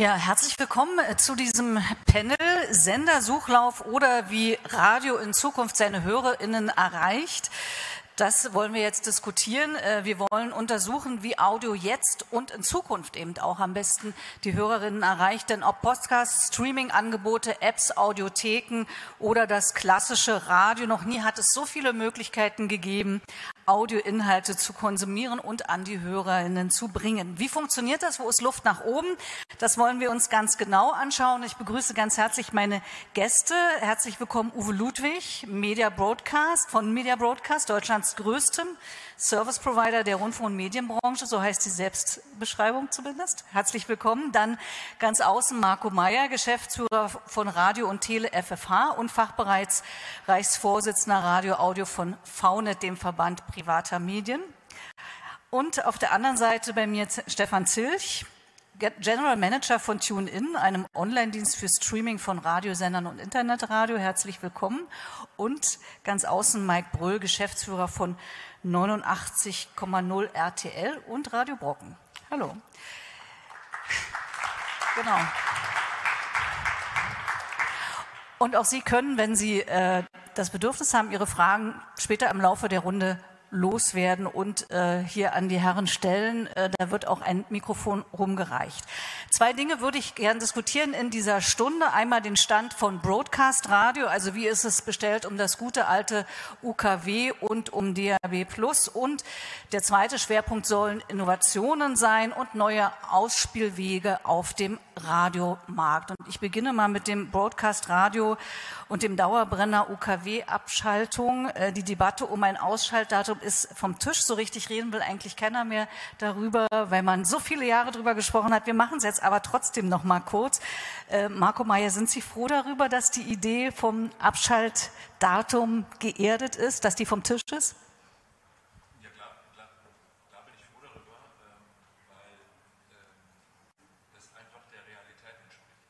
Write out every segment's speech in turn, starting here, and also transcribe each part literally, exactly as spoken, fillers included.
Ja, herzlich willkommen zu diesem Panel Sendersuchlauf oder wie Radio in Zukunft seine HörerInnen erreicht. Das wollen wir jetzt diskutieren. Wir wollen untersuchen, wie Audio jetzt und in Zukunft eben auch am besten die Hörerinnen erreicht. Denn ob Podcasts, Streaming-Angebote, Apps, Audiotheken oder das klassische Radio, noch nie hat es so viele Möglichkeiten gegeben, Audioinhalte zu konsumieren und an die HörerInnen zu bringen. Wie funktioniert das? Wo ist Luft nach oben? Das wollen wir uns ganz genau anschauen. Ich begrüße ganz herzlich meine Gäste. Herzlich willkommen Uwe Ludwig, Media Broadcast von Media Broadcast, Deutschlands größtem Service Provider der Rundfunk- und Medienbranche, so heißt die Selbstbeschreibung zumindest. Herzlich willkommen. Dann ganz außen Marco Meyer, Geschäftsführer von Radio und Tele F F H und Fachbereichsvorsitzender Radio Audio von V net, dem Verband privater Medien. Und auf der anderen Seite bei mir Stefan Zilch, General Manager von TuneIn, einem Online-Dienst für Streaming von Radiosendern und Internetradio. Herzlich willkommen. Und ganz außen Mike Bröll, Geschäftsführer von neunundachtzig Komma null R T L und Radio Brocken. Hallo. Genau. Und auch Sie können, wenn Sie äh, das Bedürfnis haben, Ihre Fragen später im Laufe der Runde loswerden und äh, hier an die Herren stellen. Äh, da wird auch ein Mikrofon rumgereicht. Zwei Dinge würde ich gern diskutieren in dieser Stunde. Einmal den Stand von Broadcast Radio, also wie ist es bestellt um das gute alte U K W und um D A B plus. Und der zweite Schwerpunkt sollen Innovationen sein und neue Ausspielwege auf dem Radiomarkt. Und ich beginne mal mit dem Broadcast Radio und dem Dauerbrenner U K W-Abschaltung. Äh, die Debatte um ein Ausschaltdatum ist vom Tisch. So richtig reden will eigentlich keiner mehr darüber, weil man so viele Jahre darüber gesprochen hat. Wir machen es jetzt aber trotzdem noch mal kurz. Äh, Marco Meyer, sind Sie froh darüber, dass die Idee vom Abschaltdatum geerdet ist, dass die vom Tisch ist? Ja, klar, klar, klar bin ich froh darüber, ähm, weil ähm, das einfach der Realität entspricht.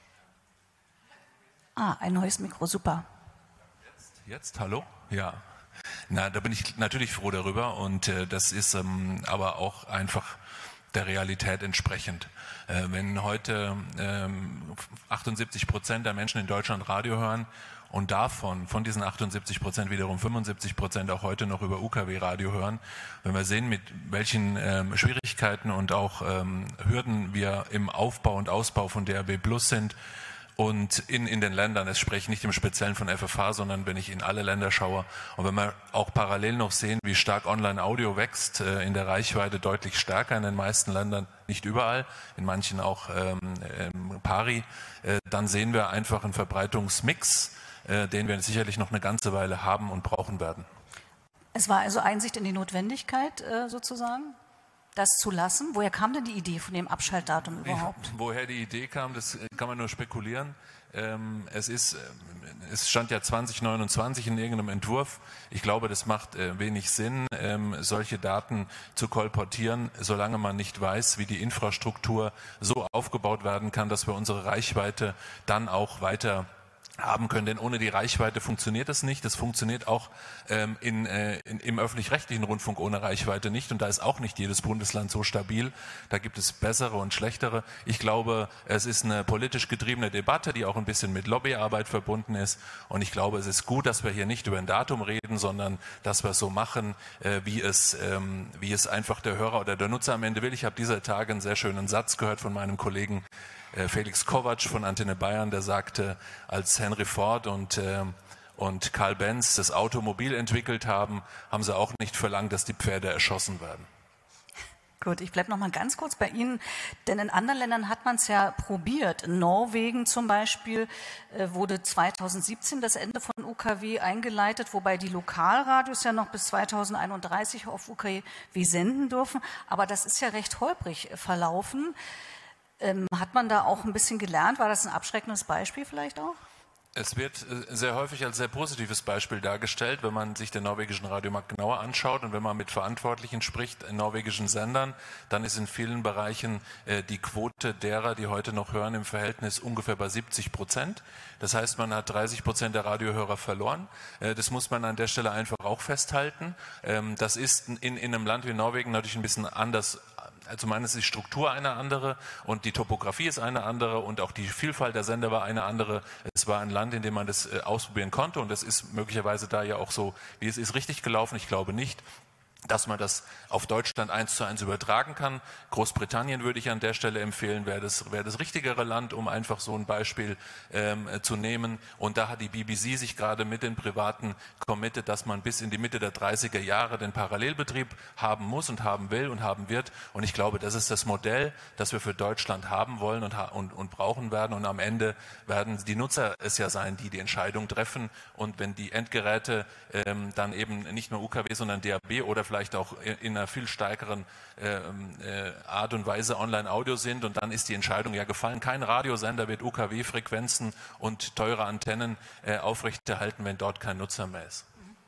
Ah, ein neues Mikro, super. Jetzt, jetzt, hallo? Ja. Na, da bin ich natürlich froh darüber und äh, das ist ähm, aber auch einfach der Realität entsprechend. Äh, wenn heute ähm, achtundsiebzig Prozent der Menschen in Deutschland Radio hören und davon, von diesen achtundsiebzig Prozent wiederum fünfundsiebzig Prozent auch heute noch über U K W-Radio hören, wenn wir sehen, mit welchen ähm, Schwierigkeiten und auch ähm, Hürden wir im Aufbau und Ausbau von D A B plus sind, und in, in den Ländern, es spreche ich nicht im Speziellen von F F H, sondern wenn ich in alle Länder schaue und wenn wir auch parallel noch sehen, wie stark Online-Audio wächst, äh, in der Reichweite deutlich stärker in den meisten Ländern, nicht überall, in manchen auch ähm, ähm, pari, äh, dann sehen wir einfach einen Verbreitungsmix, äh, den wir sicherlich noch eine ganze Weile haben und brauchen werden. Es war also Einsicht in die Notwendigkeit äh, sozusagen? Das zu lassen? Woher kam denn die Idee von dem Abschaltdatum überhaupt? Woher die Idee kam, das kann man nur spekulieren. Ähm, es ist, es stand ja zwanzig neunundzwanzig in irgendeinem Entwurf. Ich glaube, das macht äh, wenig Sinn, ähm, solche Daten zu kolportieren, solange man nicht weiß, wie die Infrastruktur so aufgebaut werden kann, dass wir unsere Reichweite dann auch weiter haben können, denn ohne die Reichweite funktioniert das nicht. Das funktioniert auch ähm, in, äh, in, im öffentlich-rechtlichen Rundfunk ohne Reichweite nicht und da ist auch nicht jedes Bundesland so stabil. Da gibt es bessere und schlechtere. Ich glaube, es ist eine politisch getriebene Debatte, die auch ein bisschen mit Lobbyarbeit verbunden ist und ich glaube, es ist gut, dass wir hier nicht über ein Datum reden, sondern dass wir es so machen, äh, wie es, ähm, wie es einfach der Hörer oder der Nutzer am Ende will. Ich habe dieser Tage einen sehr schönen Satz gehört von meinem Kollegen Felix Kovac von Antenne Bayern, der sagte, als Henry Ford und, äh, und Carl Benz das Automobil entwickelt haben, haben sie auch nicht verlangt, dass die Pferde erschossen werden. Gut, ich bleibe noch mal ganz kurz bei Ihnen, denn in anderen Ländern hat man es ja probiert. In Norwegen zum Beispiel äh, wurde zweitausendsiebzehn das Ende von U K W eingeleitet, wobei die Lokalradios ja noch bis zweitausendeinunddreißig auf U K W senden dürfen, aber das ist ja recht holprig verlaufen. Ähm, hat man da auch ein bisschen gelernt? War das ein abschreckendes Beispiel vielleicht auch? Es wird sehr häufig als sehr positives Beispiel dargestellt, wenn man sich den norwegischen Radiomarkt genauer anschaut und wenn man mit Verantwortlichen spricht in norwegischen Sendern, dann ist in vielen Bereichen äh, die Quote derer, die heute noch hören, im Verhältnis ungefähr bei siebzig Prozent. Das heißt, man hat dreißig Prozent der Radiohörer verloren. Äh, das muss man an der Stelle einfach auch festhalten. Ähm, das ist in, in einem Land wie Norwegen natürlich ein bisschen anders Also meines ist die Struktur eine andere und die Topografie ist eine andere und auch die Vielfalt der Sender war eine andere. Es war ein Land, in dem man das äh, ausprobieren konnte und das ist möglicherweise da ja auch so, wie es ist, richtig gelaufen. Ich glaube nicht, dass man das auf Deutschland eins zu eins übertragen kann. Großbritannien würde ich an der Stelle empfehlen, wäre das, wäre das richtigere Land, um einfach so ein Beispiel ähm, zu nehmen. Und da hat die B B C sich gerade mit den Privaten committed, dass man bis in die Mitte der dreißiger Jahre den Parallelbetrieb haben muss und haben will und haben wird. Und ich glaube, das ist das Modell, das wir für Deutschland haben wollen und, und, und brauchen werden. Und am Ende werden die Nutzer es ja sein, die die Entscheidung treffen. Und wenn die Endgeräte ähm, dann eben nicht nur U K W, sondern D A B oder vielleicht auch in einer viel stärkeren äh, äh, Art und Weise Online-Audio sind und dann ist die Entscheidung ja gefallen. Kein Radiosender wird U K W-Frequenzen und teure Antennen äh, aufrechterhalten, wenn dort kein Nutzer mehr ist.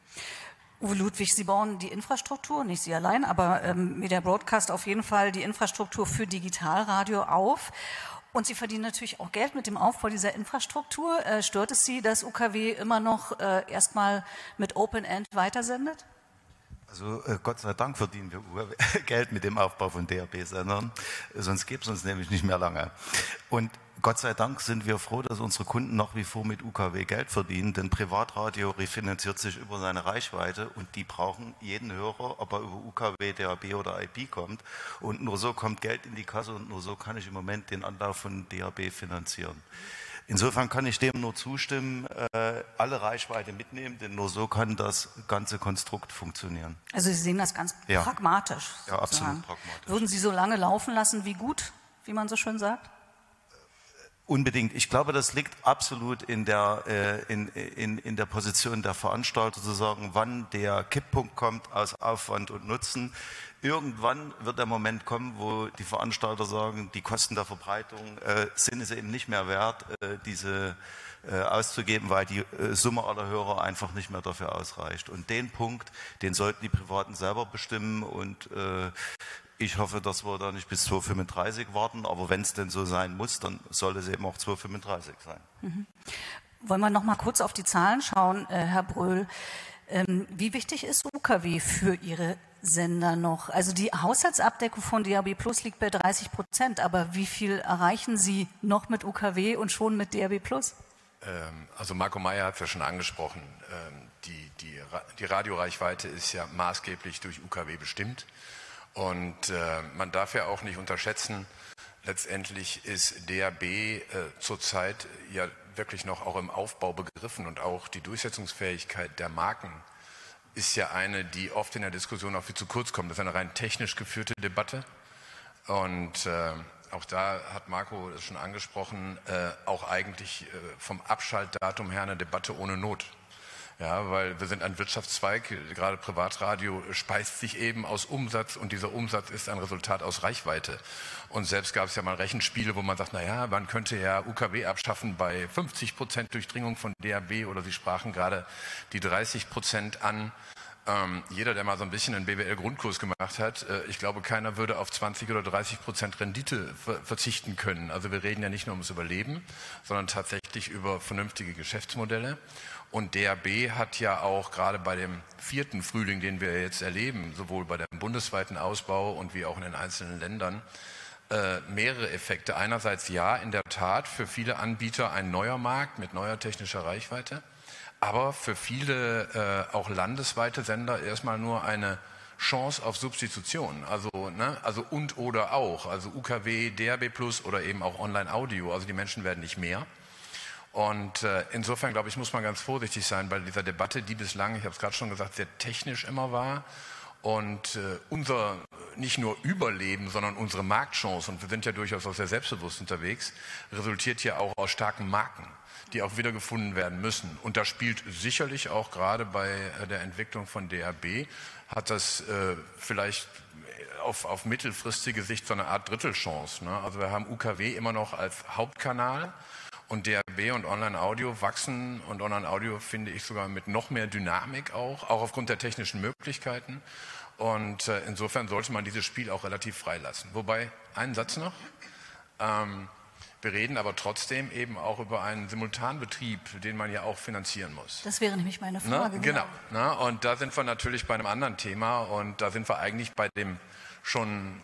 Uwe Ludwig, Sie bauen die Infrastruktur, nicht Sie allein, aber ähm, Media Broadcast auf jeden Fall die Infrastruktur für Digitalradio auf. Und Sie verdienen natürlich auch Geld mit dem Aufbau dieser Infrastruktur. Äh, stört es Sie, dass U K W immer noch äh, erstmal mit Open End weitersendet? Also äh, Gott sei Dank verdienen wir Geld mit dem Aufbau von D A B-Sendern, sonst gäbe es uns nämlich nicht mehr lange. Und Gott sei Dank sind wir froh, dass unsere Kunden nach wie vor mit U K W Geld verdienen, denn Privatradio refinanziert sich über seine Reichweite und die brauchen jeden Hörer, ob er über U K W, D A B oder I P kommt. Und nur so kommt Geld in die Kasse und nur so kann ich im Moment den Anlauf von D A B finanzieren. Insofern kann ich dem nur zustimmen, äh, alle Reichweite mitnehmen, denn nur so kann das ganze Konstrukt funktionieren. Also Sie sehen das ganz ja. pragmatisch. Ja, absolut pragmatisch. Würden Sie so lange laufen lassen wie gut, wie man so schön sagt? Unbedingt. Ich glaube, das liegt absolut in der, äh, in, in, in der Position der Veranstalter zu sagen, wann der Kipppunkt kommt aus Aufwand und Nutzen. Irgendwann wird der Moment kommen, wo die Veranstalter sagen, die Kosten der Verbreitung äh, sind es eben nicht mehr wert, äh, diese äh, auszugeben, weil die äh, Summe aller Hörer einfach nicht mehr dafür ausreicht. Und den Punkt, den sollten die Privaten selber bestimmen und äh, ich hoffe, dass wir da nicht bis zweitausendfünfunddreißig warten, aber wenn es denn so sein muss, dann soll es eben auch zweitausendfünfunddreißig sein. Mhm. Wollen wir noch mal kurz auf die Zahlen schauen, äh, Herr Bröhl. Ähm, wie wichtig ist U K W für Ihre Sender noch? Also die Haushaltsabdeckung von D A B Plus liegt bei dreißig Prozent, aber wie viel erreichen Sie noch mit U K W und schon mit D A B Plus? Ähm, also Marco Meyer hat es ja schon angesprochen, ähm, die, die, die Radioreichweite ist ja maßgeblich durch U K W bestimmt. Und äh, man darf ja auch nicht unterschätzen, letztendlich ist D A B äh, zurzeit ja wirklich noch auch im Aufbau begriffen und auch die Durchsetzungsfähigkeit der Marken ist ja eine, die oft in der Diskussion auch viel zu kurz kommt. Das ist eine rein technisch geführte Debatte und äh, auch da hat Marco das schon angesprochen, äh, auch eigentlich äh, vom Abschaltdatum her eine Debatte ohne Not. Ja, weil wir sind ein Wirtschaftszweig, gerade Privatradio speist sich eben aus Umsatz und dieser Umsatz ist ein Resultat aus Reichweite. Und selbst gab es ja mal Rechenspiele, wo man sagt, naja, man könnte ja U K W abschaffen bei fünfzig Prozent Durchdringung von D A B oder Sie sprachen gerade die dreißig Prozent an. Ähm, jeder, der mal so ein bisschen einen B W L-Grundkurs gemacht hat, äh, ich glaube, keiner würde auf zwanzig oder dreißig Prozent Rendite ver- verzichten können. Also wir reden ja nicht nur ums Überleben, sondern tatsächlich über vernünftige Geschäftsmodelle. Und D A B hat ja auch gerade bei dem vierten Frühling, den wir jetzt erleben, sowohl bei dem bundesweiten Ausbau und wie auch in den einzelnen Ländern, äh, mehrere Effekte. Einerseits ja, in der Tat, für viele Anbieter ein neuer Markt mit neuer technischer Reichweite, aber für viele äh, auch landesweite Sender erstmal nur eine Chance auf Substitution. Also, ne, also und oder auch, also U K W, D A B Plus oder eben auch Online-Audio. Also die Menschen werden nicht mehr. Und äh, insofern, glaube ich, muss man ganz vorsichtig sein bei dieser Debatte, die bislang, ich habe es gerade schon gesagt, sehr technisch immer war. Und äh, unser nicht nur Überleben, sondern unsere Marktchance, und wir sind ja durchaus auch sehr selbstbewusst unterwegs, resultiert ja auch aus starken Marken, die auch wiedergefunden werden müssen. Und da spielt sicherlich auch gerade bei äh, der Entwicklung von D A B, hat das äh, vielleicht auf, auf mittelfristige Sicht so eine Art Drittelchance. Ne? Also wir haben U K W immer noch als Hauptkanal. Und D A B und Online-Audio wachsen und Online-Audio finde ich sogar mit noch mehr Dynamik auch, auch aufgrund der technischen Möglichkeiten. Und äh, insofern sollte man dieses Spiel auch relativ frei lassen. Wobei, einen Satz noch, ähm, wir reden aber trotzdem eben auch über einen Simultanbetrieb, den man ja auch finanzieren muss. Das wäre nämlich meine Frage. Ne? Genau. Ne? Und da sind wir natürlich bei einem anderen Thema und da sind wir eigentlich bei dem schon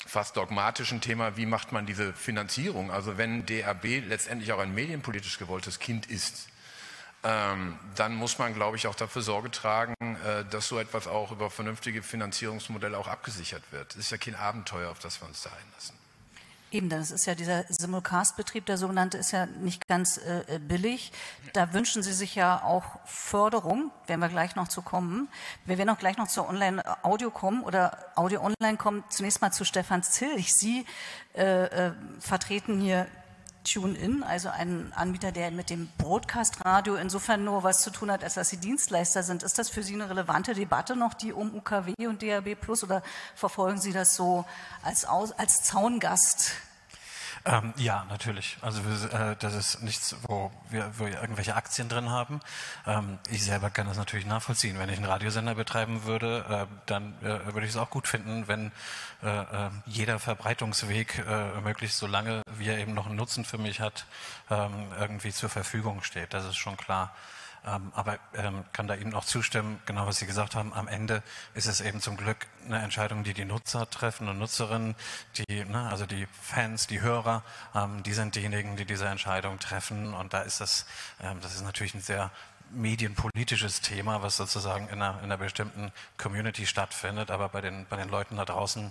fast dogmatischen Thema, wie macht man diese Finanzierung? Also wenn D A B letztendlich auch ein medienpolitisch gewolltes Kind ist, ähm, dann muss man, glaube ich, auch dafür Sorge tragen, äh, dass so etwas auch über vernünftige Finanzierungsmodelle auch abgesichert wird. Das ist ja kein Abenteuer, auf das wir uns da einlassen. Eben, das ist ja dieser Simulcast-Betrieb, der sogenannte, ist ja nicht ganz äh, billig. Da wünschen Sie sich ja auch Förderung, werden wir gleich noch zu kommen. Wir werden auch gleich noch zur Online-Audio kommen oder Audio-Online kommen. Zunächst mal zu Stefan Zilch. Sie äh, äh, vertreten hier TuneIn, also einen Anbieter, der mit dem Broadcast-Radio insofern nur was zu tun hat, als dass Sie Dienstleister sind. Ist das für Sie eine relevante Debatte noch, die um U K W und D A B Plus, oder verfolgen Sie das so als, Aus, als Zaungast? Ähm, ja, natürlich. Also äh, das ist nichts, wo wir, wo wir irgendwelche Aktien drin haben. Ähm, ich selber kann das natürlich nachvollziehen. Wenn ich einen Radiosender betreiben würde, äh, dann äh, würde ich es auch gut finden, wenn äh, äh, jeder Verbreitungsweg äh, möglichst so lange, wie er eben noch einen Nutzen für mich hat, ähm, irgendwie zur Verfügung steht. Das ist schon klar. Ähm, aber ähm, kann da Ihnen auch zustimmen, genau was Sie gesagt haben, am Ende ist es eben zum Glück eine Entscheidung, die die Nutzer treffen und Nutzerinnen, die, ne, also die Fans, die Hörer, ähm, die sind diejenigen, die diese Entscheidung treffen, und da ist das, ähm, das ist natürlich ein sehr medienpolitisches Thema, was sozusagen in einer, in einer bestimmten Community stattfindet, aber bei den, bei den Leuten da draußen,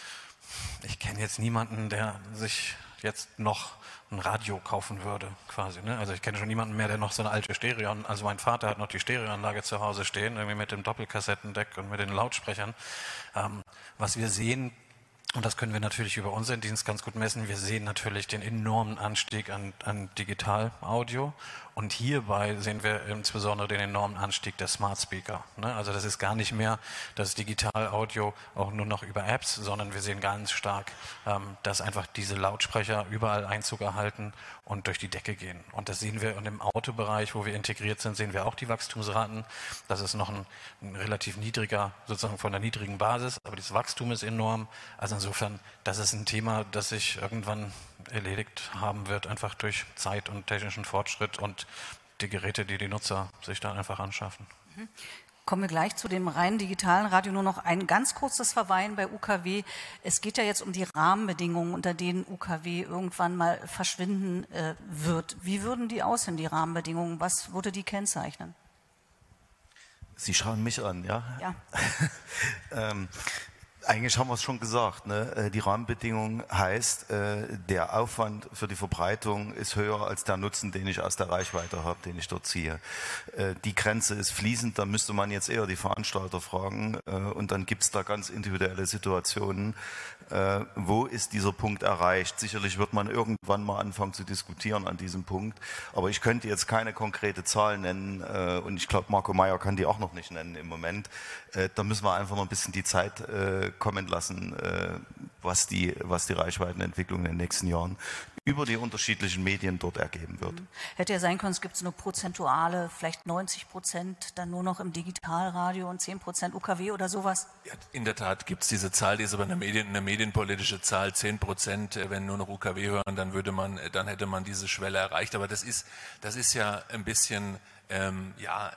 ich kenne jetzt niemanden, der sich jetzt noch ein Radio kaufen würde, quasi. Ne? Also ich kenne schon niemanden mehr, der noch so eine alte Stereo, also mein Vater hat noch die Stereoanlage zu Hause stehen, irgendwie mit dem Doppelkassettendeck und mit den Lautsprechern. Ähm, was wir sehen, und das können wir natürlich über unseren Dienst ganz gut messen, wir sehen natürlich den enormen Anstieg an, an Digital-Audio, und hierbei sehen wir insbesondere den enormen Anstieg der Smart Speaker. Ne? Also das ist gar nicht mehr das Digital-Audio auch nur noch über Apps, sondern wir sehen ganz stark, ähm, dass einfach diese Lautsprecher überall Einzug erhalten und durch die Decke gehen. Und das sehen wir, und im Autobereich, wo wir integriert sind, sehen wir auch die Wachstumsraten. Das ist noch ein, ein relativ niedriger, sozusagen von der niedrigen Basis, aber das Wachstum ist enorm. Also insofern, das ist ein Thema, das sich irgendwann erledigt haben wird, einfach durch Zeit und technischen Fortschritt und die Geräte, die die Nutzer sich dann einfach anschaffen. Mhm. Kommen wir gleich zu dem rein digitalen Radio. Nur noch ein ganz kurzes Verweilen bei U K W. Es geht ja jetzt um die Rahmenbedingungen, unter denen U K W irgendwann mal verschwinden äh, wird. Wie würden die aussehen, die Rahmenbedingungen? Was würde die kennzeichnen? Sie schauen mich an, ja? Ja. ähm, Eigentlich haben wir es schon gesagt, ne? Die Rahmenbedingung heißt, der Aufwand für die Verbreitung ist höher als der Nutzen, den ich aus der Reichweite habe, den ich dort ziehe. Die Grenze ist fließend, da müsste man jetzt eher die Veranstalter fragen, und dann gibt es da ganz individuelle Situationen. Wo ist dieser Punkt erreicht? Sicherlich wird man irgendwann mal anfangen zu diskutieren an diesem Punkt, aber ich könnte jetzt keine konkrete Zahl nennen, und ich glaube, Marco Meyer kann die auch noch nicht nennen im Moment. Da müssen wir einfach noch ein bisschen die Zeit kommen lassen, was die, was die Reichweitenentwicklung in den nächsten Jahren über die unterschiedlichen Medien dort ergeben wird. Hätte ja sein können, es gibt so eine prozentuale, vielleicht neunzig Prozent dann nur noch im Digitalradio und zehn Prozent U K W oder sowas? Ja, in der Tat gibt es diese Zahl, die ist aber eine, Medien, eine medienpolitische Zahl, zehn Prozent, wenn nur noch U K W hören, dann würde man, dann hätte man diese Schwelle erreicht. Aber das ist, das ist ja ein bisschen, ähm, ja,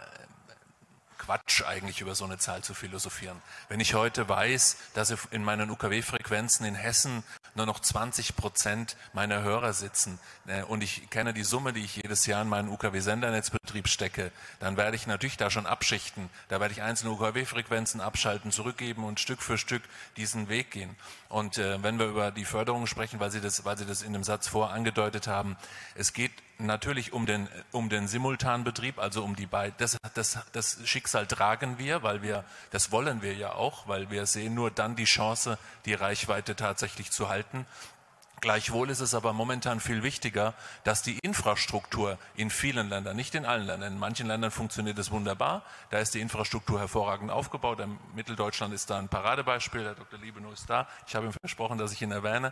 Quatsch eigentlich, über so eine Zahl zu philosophieren. Wenn ich heute weiß, dass in meinen U K W-Frequenzen in Hessen nur noch zwanzig Prozent meiner Hörer sitzen äh, und ich kenne die Summe, die ich jedes Jahr in meinen U K W-Sendernetzbetrieb stecke, dann werde ich natürlich da schon abschichten. Da werde ich einzelne U K W-Frequenzen abschalten, zurückgeben und Stück für Stück diesen Weg gehen. Und äh, wenn wir über die Förderung sprechen, weil Sie das, weil Sie das in dem Satz vor angedeutet haben, es geht natürlich um den, um den Simultanbetrieb, also um die beiden. Das, das, das Schicksal tragen wir, weil wir, das wollen wir ja auch, weil wir sehen nur dann die Chance, die Reichweite tatsächlich zu halten. Gleichwohl ist es aber momentan viel wichtiger, dass die Infrastruktur in vielen Ländern, nicht in allen Ländern, in manchen Ländern funktioniert es wunderbar, da ist die Infrastruktur hervorragend aufgebaut, in Mitteldeutschland ist da ein Paradebeispiel, Herr Doktor Liebenow ist da, ich habe ihm versprochen, dass ich ihn erwähne,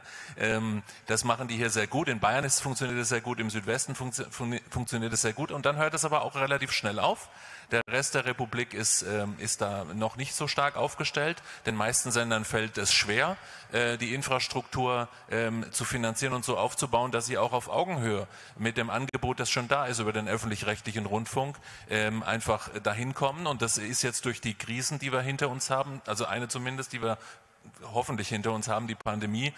das machen die hier sehr gut, in Bayern ist, funktioniert es sehr gut, im Südwesten funktioniert es sehr gut, und dann hört es aber auch relativ schnell auf. Der Rest der Republik ist, ähm, ist da noch nicht so stark aufgestellt. Den meisten Sendern fällt es schwer, äh, die Infrastruktur ähm, zu finanzieren und so aufzubauen, dass sie auch auf Augenhöhe mit dem Angebot, das schon da ist über den öffentlich-rechtlichen Rundfunk, ähm, einfach dahin kommen. Und das ist jetzt durch die Krisen, die wir hinter uns haben, also eine zumindest, die wir hoffentlich hinter uns haben, die Pandemie.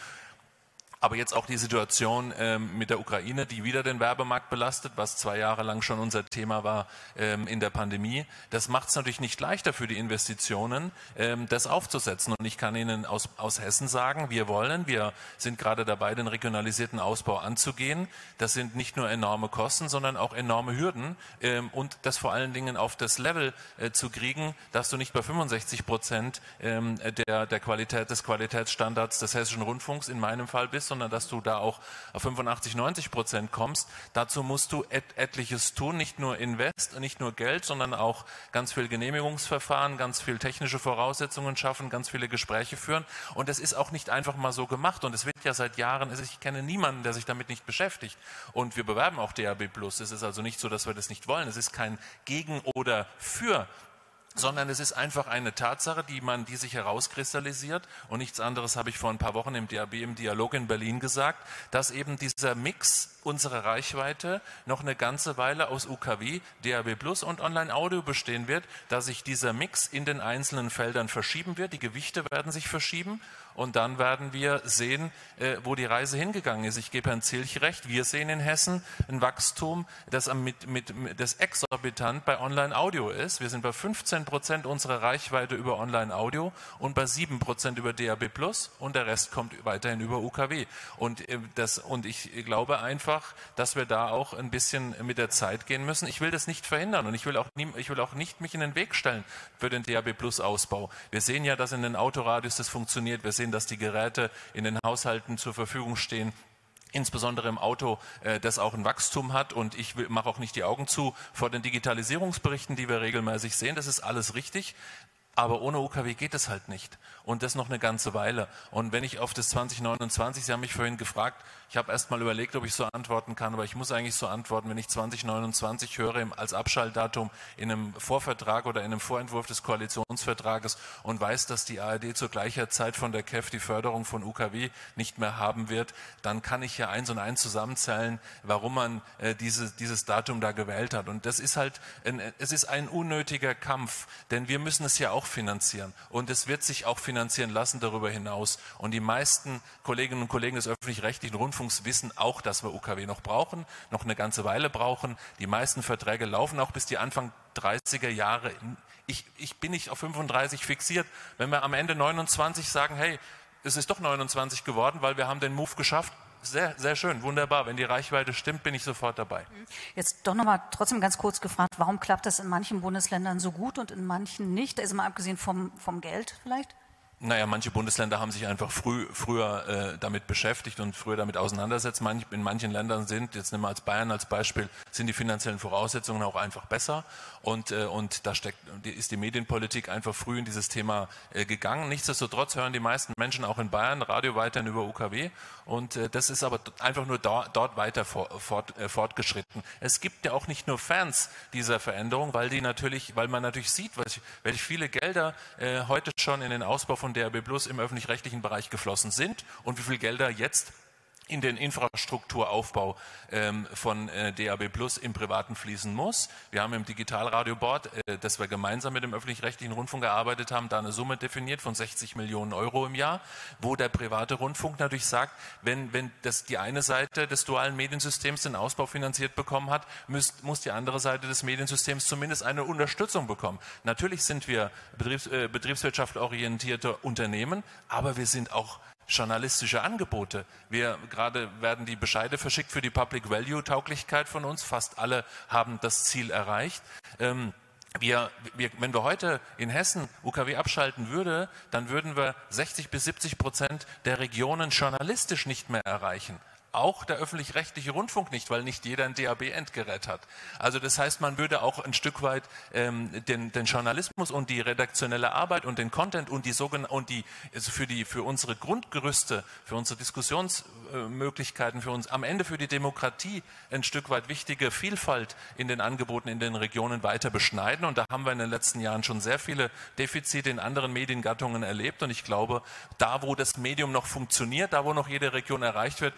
Aber jetzt auch die Situation ähm, mit der Ukraine, die wieder den Werbemarkt belastet, was zwei Jahre lang schon unser Thema war ähm, in der Pandemie. Das macht es natürlich nicht leichter für die Investitionen, ähm, das aufzusetzen. Und ich kann Ihnen aus, aus Hessen sagen, wir wollen, wir sind gerade dabei, den regionalisierten Ausbau anzugehen. Das sind nicht nur enorme Kosten, sondern auch enorme Hürden. Ähm, und das vor allen Dingen auf das Level äh, zu kriegen, dass du nicht bei fünfundsechzig Prozent ähm, der, der Qualität, des Qualitätsstandards des Hessischen Rundfunks in meinem Fall bist, sondern dass du da auch auf fünfundachtzig, neunzig Prozent kommst. Dazu musst du et etliches tun, nicht nur Invest, nicht nur Geld, sondern auch ganz viel Genehmigungsverfahren, ganz viel technische Voraussetzungen schaffen, ganz viele Gespräche führen. Und das ist auch nicht einfach mal so gemacht. Und es wird ja seit Jahren, also ich kenne niemanden, der sich damit nicht beschäftigt. Und wir bewerben auch D A B plus. Es ist also nicht so, dass wir das nicht wollen. Es ist kein Gegen oder Für, sondern es ist einfach eine Tatsache, die man, die sich herauskristallisiert. Und nichts anderes habe ich vor ein paar Wochen im D A B im Dialog in Berlin gesagt, dass eben dieser Mix unserer Reichweite noch eine ganze Weile aus U K W, D A B plus und Online-Audio bestehen wird, dass sich dieser Mix in den einzelnen Feldern verschieben wird. Die Gewichte werden sich verschieben. Und dann werden wir sehen, äh, wo die Reise hingegangen ist. Ich gebe Herrn Zilch recht, wir sehen in Hessen ein Wachstum, das, mit, mit, das exorbitant bei Online-Audio ist. Wir sind bei fünfzehn Prozent unserer Reichweite über Online-Audio und bei sieben Prozent über D A B plus und der Rest kommt weiterhin über U K W. Und, äh, das, und ich glaube einfach, dass wir da auch ein bisschen mit der Zeit gehen müssen. Ich will das nicht verhindern und ich will auch, nie, ich will auch nicht mich in den Weg stellen für den D A B plus Ausbau. Wir sehen ja, dass in den Autoradios das funktioniert. Wir sehen, dass die Geräte in den Haushalten zur Verfügung stehen, insbesondere im Auto, äh, das auch ein Wachstum hat. Und ich mache auch nicht die Augen zu vor den Digitalisierungsberichten, die wir regelmäßig sehen. Das ist alles richtig. Aber ohne U K W geht es halt nicht. Und das noch eine ganze Weile. Und wenn ich auf das zwanzig neunundzwanzig, Sie haben mich vorhin gefragt, ich habe erst mal überlegt, ob ich so antworten kann, aber ich muss eigentlich so antworten, wenn ich zwanzig neunundzwanzig höre als Abschaltdatum in einem Vorvertrag oder in einem Vorentwurf des Koalitionsvertrages und weiß, dass die A R D zur gleichen Zeit von der K E F die Förderung von U K W nicht mehr haben wird, dann kann ich ja eins und eins zusammenzählen, warum man äh, diese, dieses Datum da gewählt hat. Und das ist halt, ein, es ist ein unnötiger Kampf, denn wir müssen es ja auch finanzieren und es wird sich auch finanzieren lassen darüber hinaus. Und die meisten Kolleginnen und Kollegen des öffentlich-rechtlichen Rundfunks wissen auch, dass wir U K W noch brauchen, noch eine ganze Weile brauchen. Die meisten Verträge laufen auch bis die Anfang dreißiger Jahre. Ich, ich bin nicht auf fünfunddreißig fixiert. Wenn wir am Ende neunundzwanzig sagen, hey, es ist doch neunundzwanzig geworden, weil wir haben den Move geschafft, Sehr, sehr schön, wunderbar. Wenn die Reichweite stimmt, bin ich sofort dabei. Jetzt doch nochmal trotzdem ganz kurz gefragt, warum klappt das in manchen Bundesländern so gut und in manchen nicht? Also mal abgesehen vom, vom Geld vielleicht? Naja, manche Bundesländer haben sich einfach früh, früher äh, damit beschäftigt und früher damit auseinandersetzt. Manch, in manchen Ländern sind, jetzt nehmen wir als Bayern als Beispiel, sind die finanziellen Voraussetzungen auch einfach besser. Und, äh, und da steckt, ist die Medienpolitik einfach früh in dieses Thema äh, gegangen. Nichtsdestotrotz hören die meisten Menschen auch in Bayern Radio weiterhin über U K W. Und äh, das ist aber einfach nur da, dort weiter for, fort, äh, fortgeschritten. Es gibt ja auch nicht nur Fans dieser Veränderung, weil die natürlich, weil man natürlich sieht, welche, welche viele Gelder äh, heute schon in den Ausbau von D A B plus im öffentlich-rechtlichen Bereich geflossen sind und wie viel Gelder jetzt in den Infrastrukturaufbau ähm, von äh, D A B plus im Privaten fließen muss. Wir haben im Digitalradio-Board, äh, das wir gemeinsam mit dem öffentlich-rechtlichen Rundfunk gearbeitet haben, da eine Summe definiert von sechzig Millionen Euro im Jahr, wo der private Rundfunk natürlich sagt, wenn, wenn das die eine Seite des dualen Mediensystems den Ausbau finanziert bekommen hat, muss, muss die andere Seite des Mediensystems zumindest eine Unterstützung bekommen. Natürlich sind wir Betriebs, äh, betriebswirtschaftsorientierte Unternehmen, aber wir sind auch journalistische Angebote. Wir gerade werden die Bescheide verschickt für die Public Value Tauglichkeit von uns. Fast alle haben das Ziel erreicht. Ähm, wir, wir, wenn wir heute in Hessen U K W abschalten würde, dann würden wir sechzig bis siebzig Prozent der Regionen journalistisch nicht mehr erreichen. Auch der öffentlich-rechtliche Rundfunk nicht, weil nicht jeder ein D A B-Endgerät hat. Also das heißt, man würde auch ein Stück weit ähm, den, den Journalismus und die redaktionelle Arbeit und den Content und die sogenannten und die also für die für unsere Grundgerüste, für unsere Diskussionsmöglichkeiten, für uns am Ende für die Demokratie ein Stück weit wichtige Vielfalt in den Angeboten in den Regionen weiter beschneiden. Und da haben wir in den letzten Jahren schon sehr viele Defizite in anderen Mediengattungen erlebt. Und ich glaube, da wo das Medium noch funktioniert, da wo noch jede Region erreicht wird, das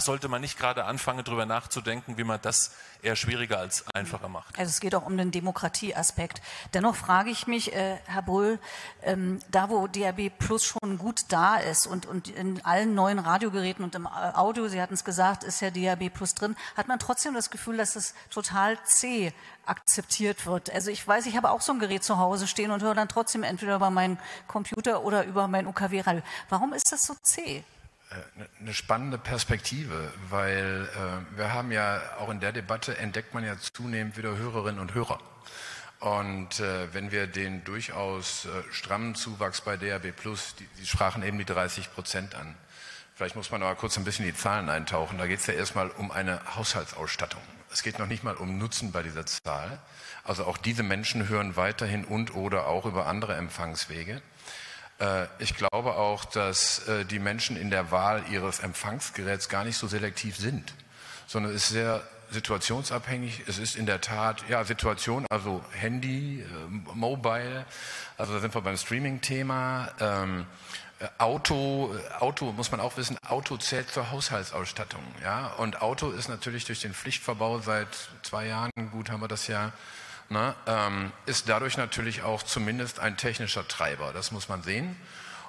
sollte man nicht gerade anfangen, darüber nachzudenken, wie man das eher schwieriger als einfacher macht. Also es geht auch um den Demokratieaspekt. Dennoch frage ich mich, äh, Herr Brühl, ähm, da wo D A B Plus schon gut da ist und, und in allen neuen Radiogeräten und im Audio, Sie hatten es gesagt, ist ja D A B Plus drin, hat man trotzdem das Gefühl, dass es total zäh akzeptiert wird. Also ich weiß, ich habe auch so ein Gerät zu Hause stehen und höre dann trotzdem entweder über meinen Computer oder über mein U K W-Radio. Warum ist das so zäh? Eine spannende Perspektive, weil äh, wir haben ja auch in der Debatte entdeckt man ja zunehmend wieder Hörerinnen und Hörer. Und äh, wenn wir den durchaus äh, strammen Zuwachs bei D A B Plus, die, die sprachen eben die dreißig Prozent an. Vielleicht muss man aber kurz ein bisschen in die Zahlen eintauchen. Da geht es ja erstmal um eine Haushaltsausstattung. Es geht noch nicht mal um Nutzen bei dieser Zahl. Also auch diese Menschen hören weiterhin und oder auch über andere Empfangswege. Ich glaube auch, dass die Menschen in der Wahl ihres Empfangsgeräts gar nicht so selektiv sind, sondern es ist sehr situationsabhängig. Es ist in der Tat, ja, Situation, also Handy, Mobile, also da sind wir beim Streaming-Thema. Ähm, Auto, Auto muss man auch wissen, Auto zählt zur Haushaltsausstattung. Ja? Und Auto ist natürlich durch den Pflichtverbau seit zwei Jahren, gut haben wir das ja, Na, ähm, ist dadurch natürlich auch zumindest ein technischer Treiber, das muss man sehen.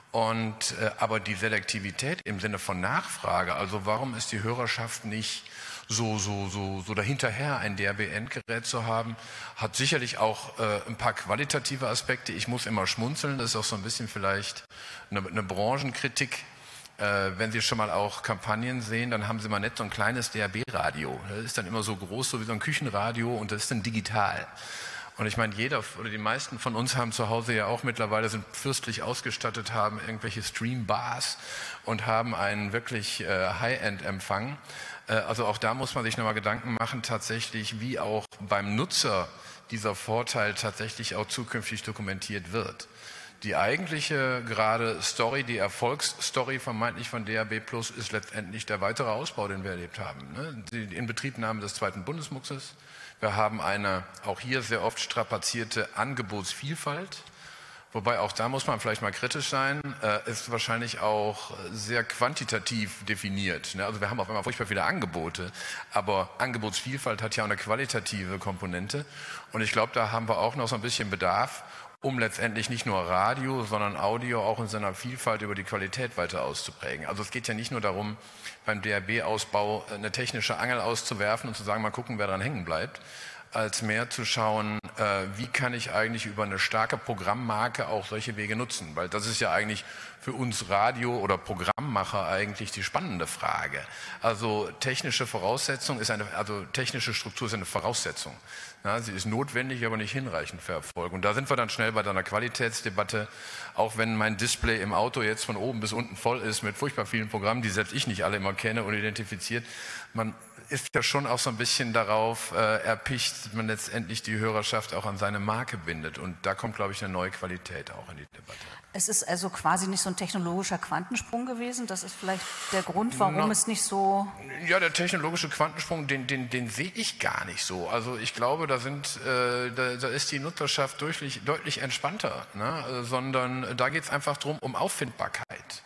Und, äh, aber die Selektivität im Sinne von Nachfrage, also warum ist die Hörerschaft nicht so, so, so, so dahinterher, ein D A B-Endgerät zu haben, hat sicherlich auch äh, ein paar qualitative Aspekte. Ich muss immer schmunzeln, das ist auch so ein bisschen vielleicht eine, eine Branchenkritik. Äh, wenn Sie schon mal auch Kampagnen sehen, dann haben Sie mal nicht so ein kleines D A B-Radio. Das ist dann immer so groß, so wie so ein Küchenradio und das ist dann digital. Und ich meine, jeder oder die meisten von uns haben zu Hause ja auch mittlerweile, sind fürstlich ausgestattet, haben irgendwelche Streambars und haben einen wirklich äh, High-End-Empfang. Äh, also auch da muss man sich nochmal Gedanken machen, tatsächlich, wie auch beim Nutzer dieser Vorteil tatsächlich auch zukünftig dokumentiert wird. Die eigentliche gerade Story, die Erfolgsstory vermeintlich von D A B Plus ist letztendlich der weitere Ausbau, den wir erlebt haben. Ne? Die Inbetriebnahme des zweiten Bundesmuxes. Wir haben eine auch hier sehr oft strapazierte Angebotsvielfalt. Wobei auch da muss man vielleicht mal kritisch sein, äh, ist wahrscheinlich auch sehr quantitativ definiert. Ne? Also wir haben auf einmal furchtbar viele Angebote, aber Angebotsvielfalt hat ja auch eine qualitative Komponente. Und ich glaube, da haben wir auch noch so ein bisschen Bedarf, um letztendlich nicht nur Radio, sondern Audio auch in seiner Vielfalt über die Qualität weiter auszuprägen. Also es geht ja nicht nur darum, beim D A B-Ausbau eine technische Angel auszuwerfen und zu sagen, mal gucken, wer dran hängen bleibt, als mehr zu schauen, äh, wie kann ich eigentlich über eine starke Programmmarke auch solche Wege nutzen. Weil das ist ja eigentlich für uns Radio- oder Programmmacher eigentlich die spannende Frage. Also technische Voraussetzung ist eine, also technische Struktur ist eine Voraussetzung. Ja, sie ist notwendig, aber nicht hinreichend für Erfolg. Und da sind wir dann schnell bei einer Qualitätsdebatte. Auch wenn mein Display im Auto jetzt von oben bis unten voll ist mit furchtbar vielen Programmen, die selbst ich nicht alle immer kenne und identifiziert. Man ist ja schon auch so ein bisschen darauf äh, erpicht, dass man letztendlich die Hörerschaft auch an seine Marke bindet. Und da kommt, glaube ich, eine neue Qualität auch in die Debatte. Es ist also quasi nicht so ein technologischer Quantensprung gewesen. Das ist vielleicht der Grund, warum no. es nicht so... Ja, der technologische Quantensprung, den, den, den sehe ich gar nicht so. Also ich glaube, da, sind, äh, da, da ist die Nutzerschaft deutlich, deutlich entspannter. Ne? Sondern da geht es einfach darum, um Auffindbarkeit.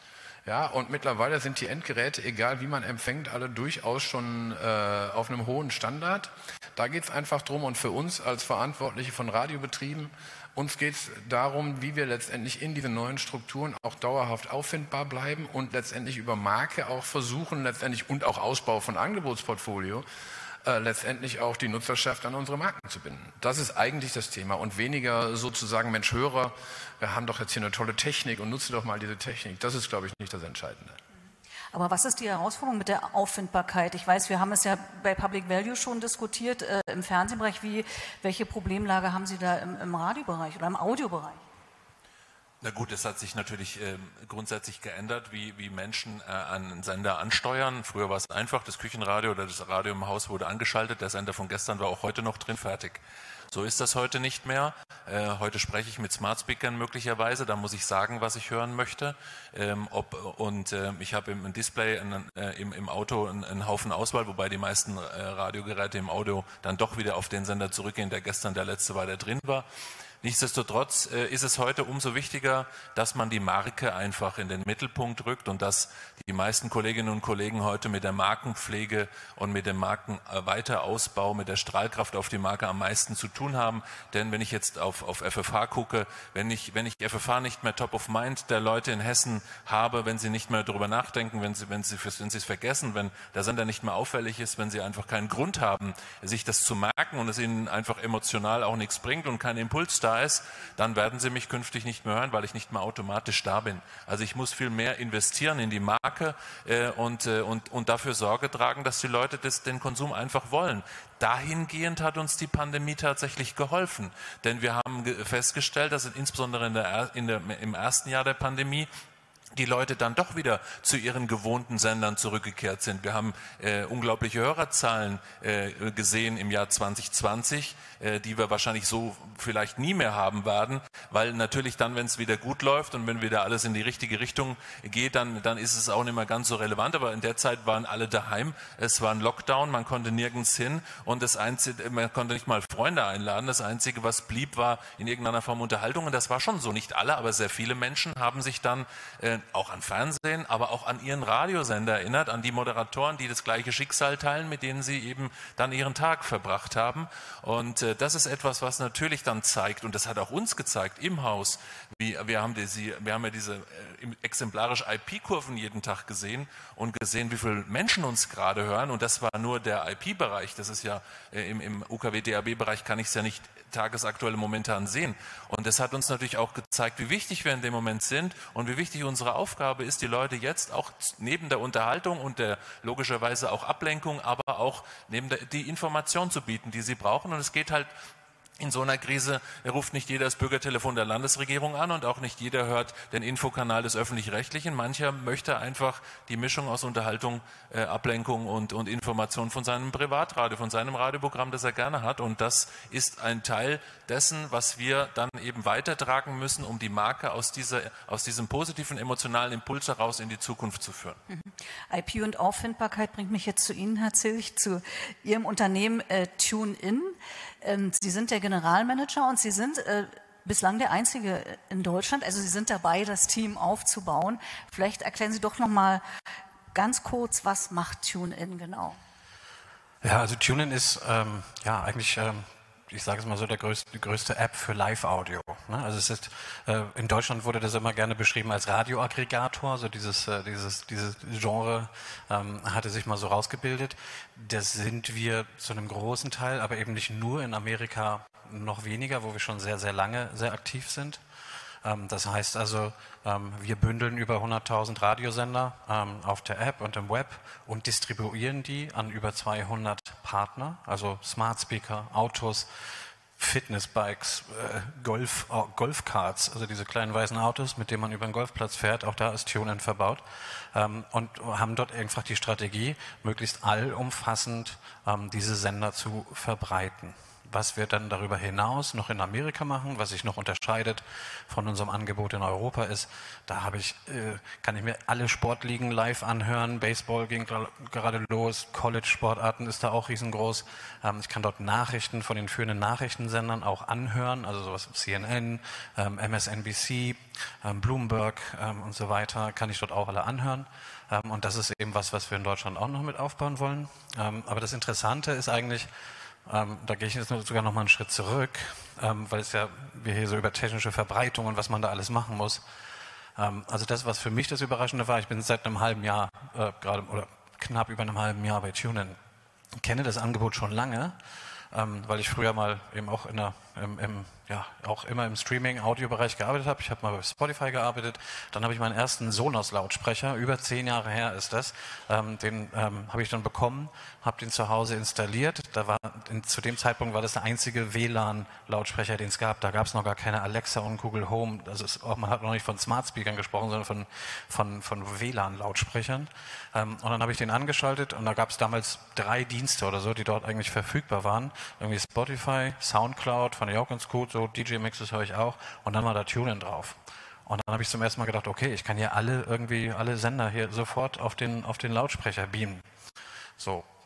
Ja, und mittlerweile sind die Endgeräte, egal wie man empfängt, alle durchaus schon äh, auf einem hohen Standard. Da geht es einfach drum, und für uns als Verantwortliche von Radiobetrieben, uns geht es darum, wie wir letztendlich in diesen neuen Strukturen auch dauerhaft auffindbar bleiben und letztendlich über Marke auch versuchen, letztendlich und auch Ausbau von Angebotsportfolio, äh, letztendlich auch die Nutzerschaft an unsere Marken zu binden. Das ist eigentlich das Thema und weniger sozusagen, Mensch, Hörer, wir haben doch jetzt hier eine tolle Technik und nutze doch mal diese Technik. Das ist, glaube ich, nicht das Entscheidende. Aber was ist die Herausforderung mit der Auffindbarkeit? Ich weiß, wir haben es ja bei Public Value schon diskutiert, äh, im Fernsehbereich. Wie, welche Problemlage haben Sie da im, im Radiobereich oder im Audiobereich? Na gut, es hat sich natürlich äh, grundsätzlich geändert, wie, wie Menschen äh, einen Sender ansteuern. Früher war es einfach, das Küchenradio oder das Radio im Haus wurde angeschaltet, der Sender von gestern war auch heute noch drin, fertig. So ist das heute nicht mehr. Äh, heute spreche ich mit Smart Speakern möglicherweise, da muss ich sagen, was ich hören möchte. Ähm, ob, und äh, ich habe im Display in, äh, im, im Auto einen, einen Haufen Auswahl, wobei die meisten äh, Radiogeräte im Audio dann doch wieder auf den Sender zurückgehen, der gestern der letzte war, der drin war. Nichtsdestotrotz äh, ist es heute umso wichtiger, dass man die Marke einfach in den Mittelpunkt rückt und dass die meisten Kolleginnen und Kollegen heute mit der Markenpflege und mit dem Markenweiterausbau, mit der Strahlkraft auf die Marke am meisten zu tun haben. Denn wenn ich jetzt auf, auf F F H gucke, wenn ich, wenn ich F F H nicht mehr top of mind der Leute in Hessen habe, wenn sie nicht mehr darüber nachdenken, wenn sie, wenn sie, wenn sie es vergessen, wenn der Sender nicht mehr auffällig ist, wenn sie einfach keinen Grund haben, sich das zu merken und es ihnen einfach emotional auch nichts bringt und kein Impuls da ist, dann werden sie mich künftig nicht mehr hören, weil ich nicht mehr automatisch da bin. Also ich muss viel mehr investieren in die Marke äh, und, äh, und, und dafür Sorge tragen, dass die Leute das, den Konsum einfach wollen. Dahingehend hat uns die Pandemie tatsächlich geholfen, denn wir haben festgestellt, dass insbesondere in der, in der, im ersten Jahr der Pandemie die Leute dann doch wieder zu ihren gewohnten Sendern zurückgekehrt sind. Wir haben äh, unglaubliche Hörerzahlen äh, gesehen im Jahr zwanzig zwanzig, äh, die wir wahrscheinlich so vielleicht nie mehr haben werden, weil natürlich dann, wenn es wieder gut läuft und wenn wieder alles in die richtige Richtung geht, dann, dann ist es auch nicht mehr ganz so relevant. Aber in der Zeit waren alle daheim, es war ein Lockdown, man konnte nirgends hin und das Einzige, man konnte nicht mal Freunde einladen. Das Einzige, was blieb, war in irgendeiner Form Unterhaltung und das war schon so. Nicht alle, aber sehr viele Menschen haben sich dann äh, auch an Fernsehen, aber auch an ihren Radiosender erinnert, an die Moderatoren, die das gleiche Schicksal teilen, mit denen sie eben dann ihren Tag verbracht haben. Und äh, das ist etwas, was natürlich dann zeigt, und das hat auch uns gezeigt im Haus, wie, wir, haben die, wir haben ja diese äh, exemplarisch I P-Kurven jeden Tag gesehen und gesehen, wie viele Menschen uns gerade hören. Und das war nur der I P-Bereich. Das ist ja äh, im, im U K W-D A B-Bereich kann ich es ja nicht tagesaktuell momentan sehen. Und das hat uns natürlich auch gezeigt, wie wichtig wir in dem Moment sind und wie wichtig unsere Aufgabe ist, die Leute jetzt auch neben der Unterhaltung und der logischerweise auch Ablenkung, aber auch neben der, die Information zu bieten, die sie brauchen. Und es geht halt in so einer Krise, ruft nicht jeder das Bürgertelefon der Landesregierung an und auch nicht jeder hört den Infokanal des Öffentlich-Rechtlichen. Mancher möchte einfach die Mischung aus Unterhaltung, äh, Ablenkung und, und Information von seinem Privatradio, von seinem Radioprogramm, das er gerne hat. Und das ist ein Teil dessen, was wir dann eben weitertragen müssen, um die Marke aus, dieser, aus diesem positiven emotionalen Impuls heraus in die Zukunft zu führen. Mhm. I P und Auffindbarkeit bringt mich jetzt zu Ihnen, Herr Zilch, zu Ihrem Unternehmen äh, TuneIn. Ähm, Sie sind der Generalmanager und Sie sind äh, bislang der Einzige in Deutschland. Also Sie sind dabei, das Team aufzubauen. Vielleicht erklären Sie doch noch mal ganz kurz, was macht TuneIn genau? Ja, also TuneIn ist ähm, ja eigentlich, ähm, ich sage es mal so, der größte, die größte App für Live-Audio. Ne? Also es ist, äh, in Deutschland wurde das immer gerne beschrieben als Radioaggregator, so dieses, äh, dieses, dieses Genre ähm, hatte sich mal so rausgebildet. Das sind wir zu einem großen Teil, aber eben nicht nur, in Amerika noch weniger, wo wir schon sehr, sehr lange sehr aktiv sind. Ähm, das heißt also, ähm, wir bündeln über hunderttausend Radiosender ähm, auf der App und im Web und distribuieren die an über zweihundert Partner, also Smart Speaker, Autos, Fitnessbikes, äh, Golf, äh, Golfkarts, also diese kleinen weißen Autos, mit denen man über den Golfplatz fährt, auch da ist TuneIn verbaut, ähm, und haben dort einfach die Strategie, möglichst allumfassend ähm, diese Sender zu verbreiten. Was wir dann darüber hinaus noch in Amerika machen, was sich noch unterscheidet von unserem Angebot in Europa ist, da habe ich, äh, kann ich mir alle Sportligen live anhören. Baseball ging gerade los, College-Sportarten ist da auch riesengroß. Ähm, ich kann dort Nachrichten von den führenden Nachrichtensendern auch anhören, also sowas wie C N N, ähm, M S N B C, ähm, Bloomberg ähm, und so weiter, kann ich dort auch alle anhören. Ähm, und das ist eben was, was wir in Deutschland auch noch mit aufbauen wollen. Ähm, aber das Interessante ist eigentlich, Ähm, da gehe ich jetzt sogar noch mal einen Schritt zurück, ähm, weil es ja, wir hier so über technische Verbreitung und was man da alles machen muss. Ähm, also das, was für mich das Überraschende war, ich bin seit einem halben Jahr, äh, gerade oder knapp über einem halben Jahr bei TuneIn, kenne das Angebot schon lange, ähm, weil ich früher mal eben auch in der, im, im, ja, auch immer im Streaming-Audio-Bereich gearbeitet habe. Ich habe mal bei Spotify gearbeitet. Dann habe ich meinen ersten Sonos-Lautsprecher, über zehn Jahre her ist das, ähm, den ähm, habe ich dann bekommen, habe den zu Hause installiert. Da war, in, zu dem Zeitpunkt war das der einzige W L A N-Lautsprecher, den es gab. Da gab es noch gar keine Alexa und Google Home. Also es, man hat noch nicht von Smart Speakern gesprochen, sondern von, von, von W L A N-Lautsprechern. Ähm, und dann habe ich den angeschaltet und da gab es damals drei Dienste oder so, die dort eigentlich verfügbar waren. Irgendwie Spotify, Soundcloud, fand ich auch ganz gut, so D J-Mixes höre ich auch. Und dann war da TuneIn drauf. Und dann habe ich zum ersten Mal gedacht, okay, ich kann hier alle irgendwie, alle Sender hier sofort auf den, auf den Lautsprecher beamen. So,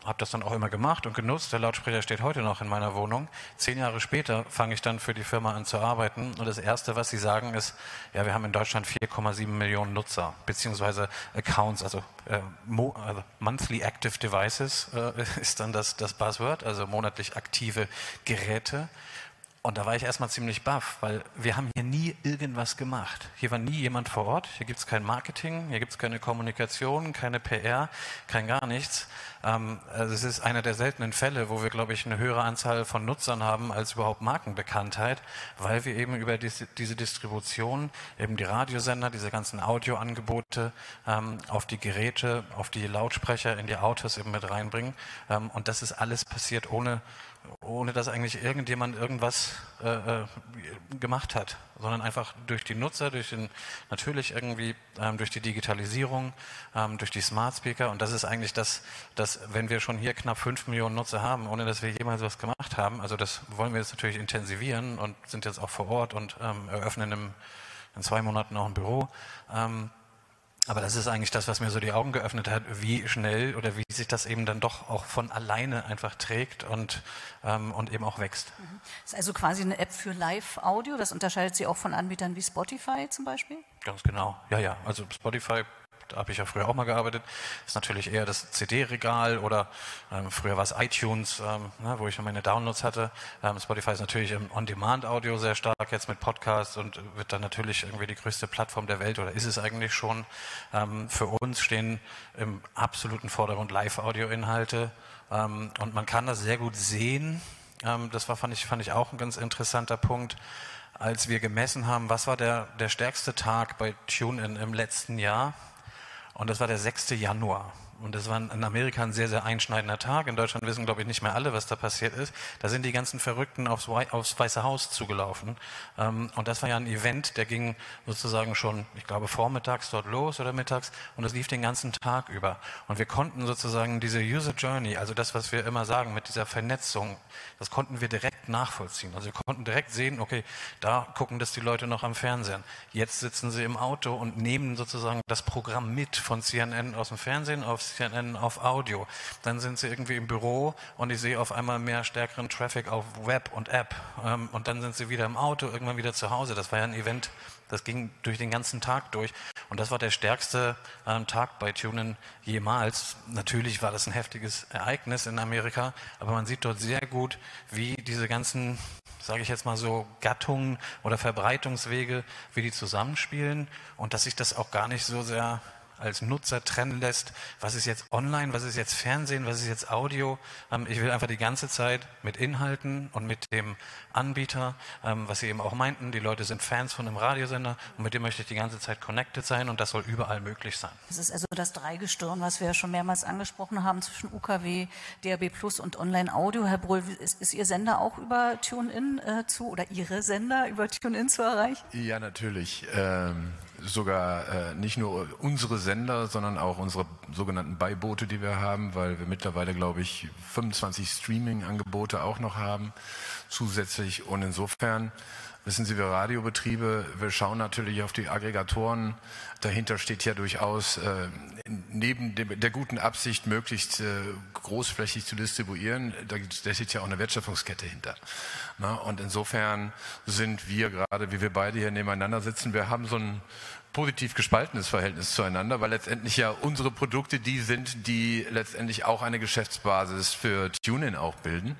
habe das dann auch immer gemacht und genutzt. Der Lautsprecher steht heute noch in meiner Wohnung. Zehn Jahre später fange ich dann für die Firma an zu arbeiten und das Erste, was sie sagen, ist, ja, wir haben in Deutschland vier Komma sieben Millionen Nutzer, beziehungsweise Accounts, also, äh, mo, also Monthly Active Devices äh, ist dann das, das Buzzword, also monatlich aktive Geräte. Und da war ich erstmal ziemlich baff, weil wir haben hier nie irgendwas gemacht. Hier war nie jemand vor Ort, hier gibt es kein Marketing, hier gibt es keine Kommunikation, keine P R, kein gar nichts. Ähm, also es ist einer der seltenen Fälle, wo wir, glaube ich, eine höhere Anzahl von Nutzern haben als überhaupt Markenbekanntheit, weil wir eben über diese, diese Distribution, eben die Radiosender, diese ganzen Audioangebote ähm, auf die Geräte, auf die Lautsprecher, in die Autos eben mit reinbringen. Ähm, und das ist alles passiert ohne ohne dass eigentlich irgendjemand irgendwas äh, äh, gemacht hat, sondern einfach durch die Nutzer, durch den, natürlich irgendwie ähm, durch die Digitalisierung, ähm, durch die Smart Speaker. Und das ist eigentlich das, dass wenn wir schon hier knapp fünf Millionen Nutzer haben, ohne dass wir jemals was gemacht haben, also das wollen wir jetzt natürlich intensivieren und sind jetzt auch vor Ort und ähm, eröffnen im, in zwei Monaten auch ein Büro. Ähm, Aber das ist eigentlich das, was mir so die Augen geöffnet hat, wie schnell oder wie sich das eben dann doch auch von alleine einfach trägt und, ähm, und eben auch wächst. Das ist also quasi eine App für Live-Audio. Das unterscheidet sie auch von Anbietern wie Spotify zum Beispiel? Ganz genau. Ja, ja. Also Spotify, da habe ich ja früher auch mal gearbeitet, ist natürlich eher das C D-Regal oder ähm, früher war es iTunes, ähm, ne, wo ich meine Downloads hatte. Ähm, Spotify ist natürlich im On-Demand-Audio sehr stark jetzt mit Podcasts und wird dann natürlich irgendwie die größte Plattform der Welt oder ist es eigentlich schon. Ähm, für uns stehen im absoluten Vordergrund Live-Audio-Inhalte ähm, und man kann das sehr gut sehen. Ähm, das war, fand ich, fand ich auch ein ganz interessanter Punkt, als wir gemessen haben, was war der, der stärkste Tag bei TuneIn im letzten Jahr. Und das war der sechste Januar. Und das war in Amerika ein sehr, sehr einschneidender Tag. In Deutschland wissen, glaube ich, nicht mehr alle, was da passiert ist. Da sind die ganzen Verrückten aufs, aufs Weiße Haus zugelaufen. Und das war ja ein Event, der ging sozusagen schon, ich glaube, vormittags dort los oder mittags. Und das lief den ganzen Tag über. Und wir konnten sozusagen diese User Journey, also das, was wir immer sagen mit dieser Vernetzung, das konnten wir direkt nachvollziehen. Also wir konnten direkt sehen, okay, da gucken das die Leute noch am Fernsehen. Jetzt sitzen sie im Auto und nehmen sozusagen das Programm mit von C N N aus dem Fernsehen auf C N N auf Audio. Dann sind sie irgendwie im Büro und ich sehe auf einmal mehr stärkeren Traffic auf Web und App. Ähm, und dann sind sie wieder im Auto, irgendwann wieder zu Hause. Das war ja ein Event, das ging durch den ganzen Tag durch. Und das war der stärkste ähm, Tag bei TuneIn jemals. Natürlich war das ein heftiges Ereignis in Amerika, aber man sieht dort sehr gut, wie diese ganzen, sage ich jetzt mal so, Gattungen oder Verbreitungswege, wie die zusammenspielen und dass sich das auch gar nicht so sehr als Nutzer trennen lässt, was ist jetzt online, was ist jetzt Fernsehen, was ist jetzt Audio. Ähm, ich will einfach die ganze Zeit mit Inhalten und mit dem Anbieter, ähm, was Sie eben auch meinten, die Leute sind Fans von einem Radiosender und mit dem möchte ich die ganze Zeit connected sein und das soll überall möglich sein. Das ist also das Dreigestirn, was wir ja schon mehrmals angesprochen haben, zwischen U K W, D A B Plus und Online-Audio. Herr Brohl, ist, ist Ihr Sender auch über TuneIn äh, zu, oder Ihre Sender über TuneIn zu erreichen? Ja, natürlich. Ähm sogar äh, nicht nur unsere Sender, sondern auch unsere sogenannten Beiboote, die wir haben, weil wir mittlerweile, glaube ich, fünfundzwanzig Streaming-Angebote auch noch haben zusätzlich. Und insofern, wissen Sie, wir Radiobetriebe, wir schauen natürlich auf die Aggregatoren. Dahinter steht ja durchaus äh, neben dem, der guten Absicht, möglichst äh, großflächig zu distribuieren, da, da steht ja auch eine Wertschöpfungskette hinter. Na, und insofern sind wir gerade, wie wir beide hier nebeneinander sitzen, wir haben so ein positiv gespaltenes Verhältnis zueinander, weil letztendlich ja unsere Produkte die sind, die letztendlich auch eine Geschäftsbasis für TuneIn auch bilden.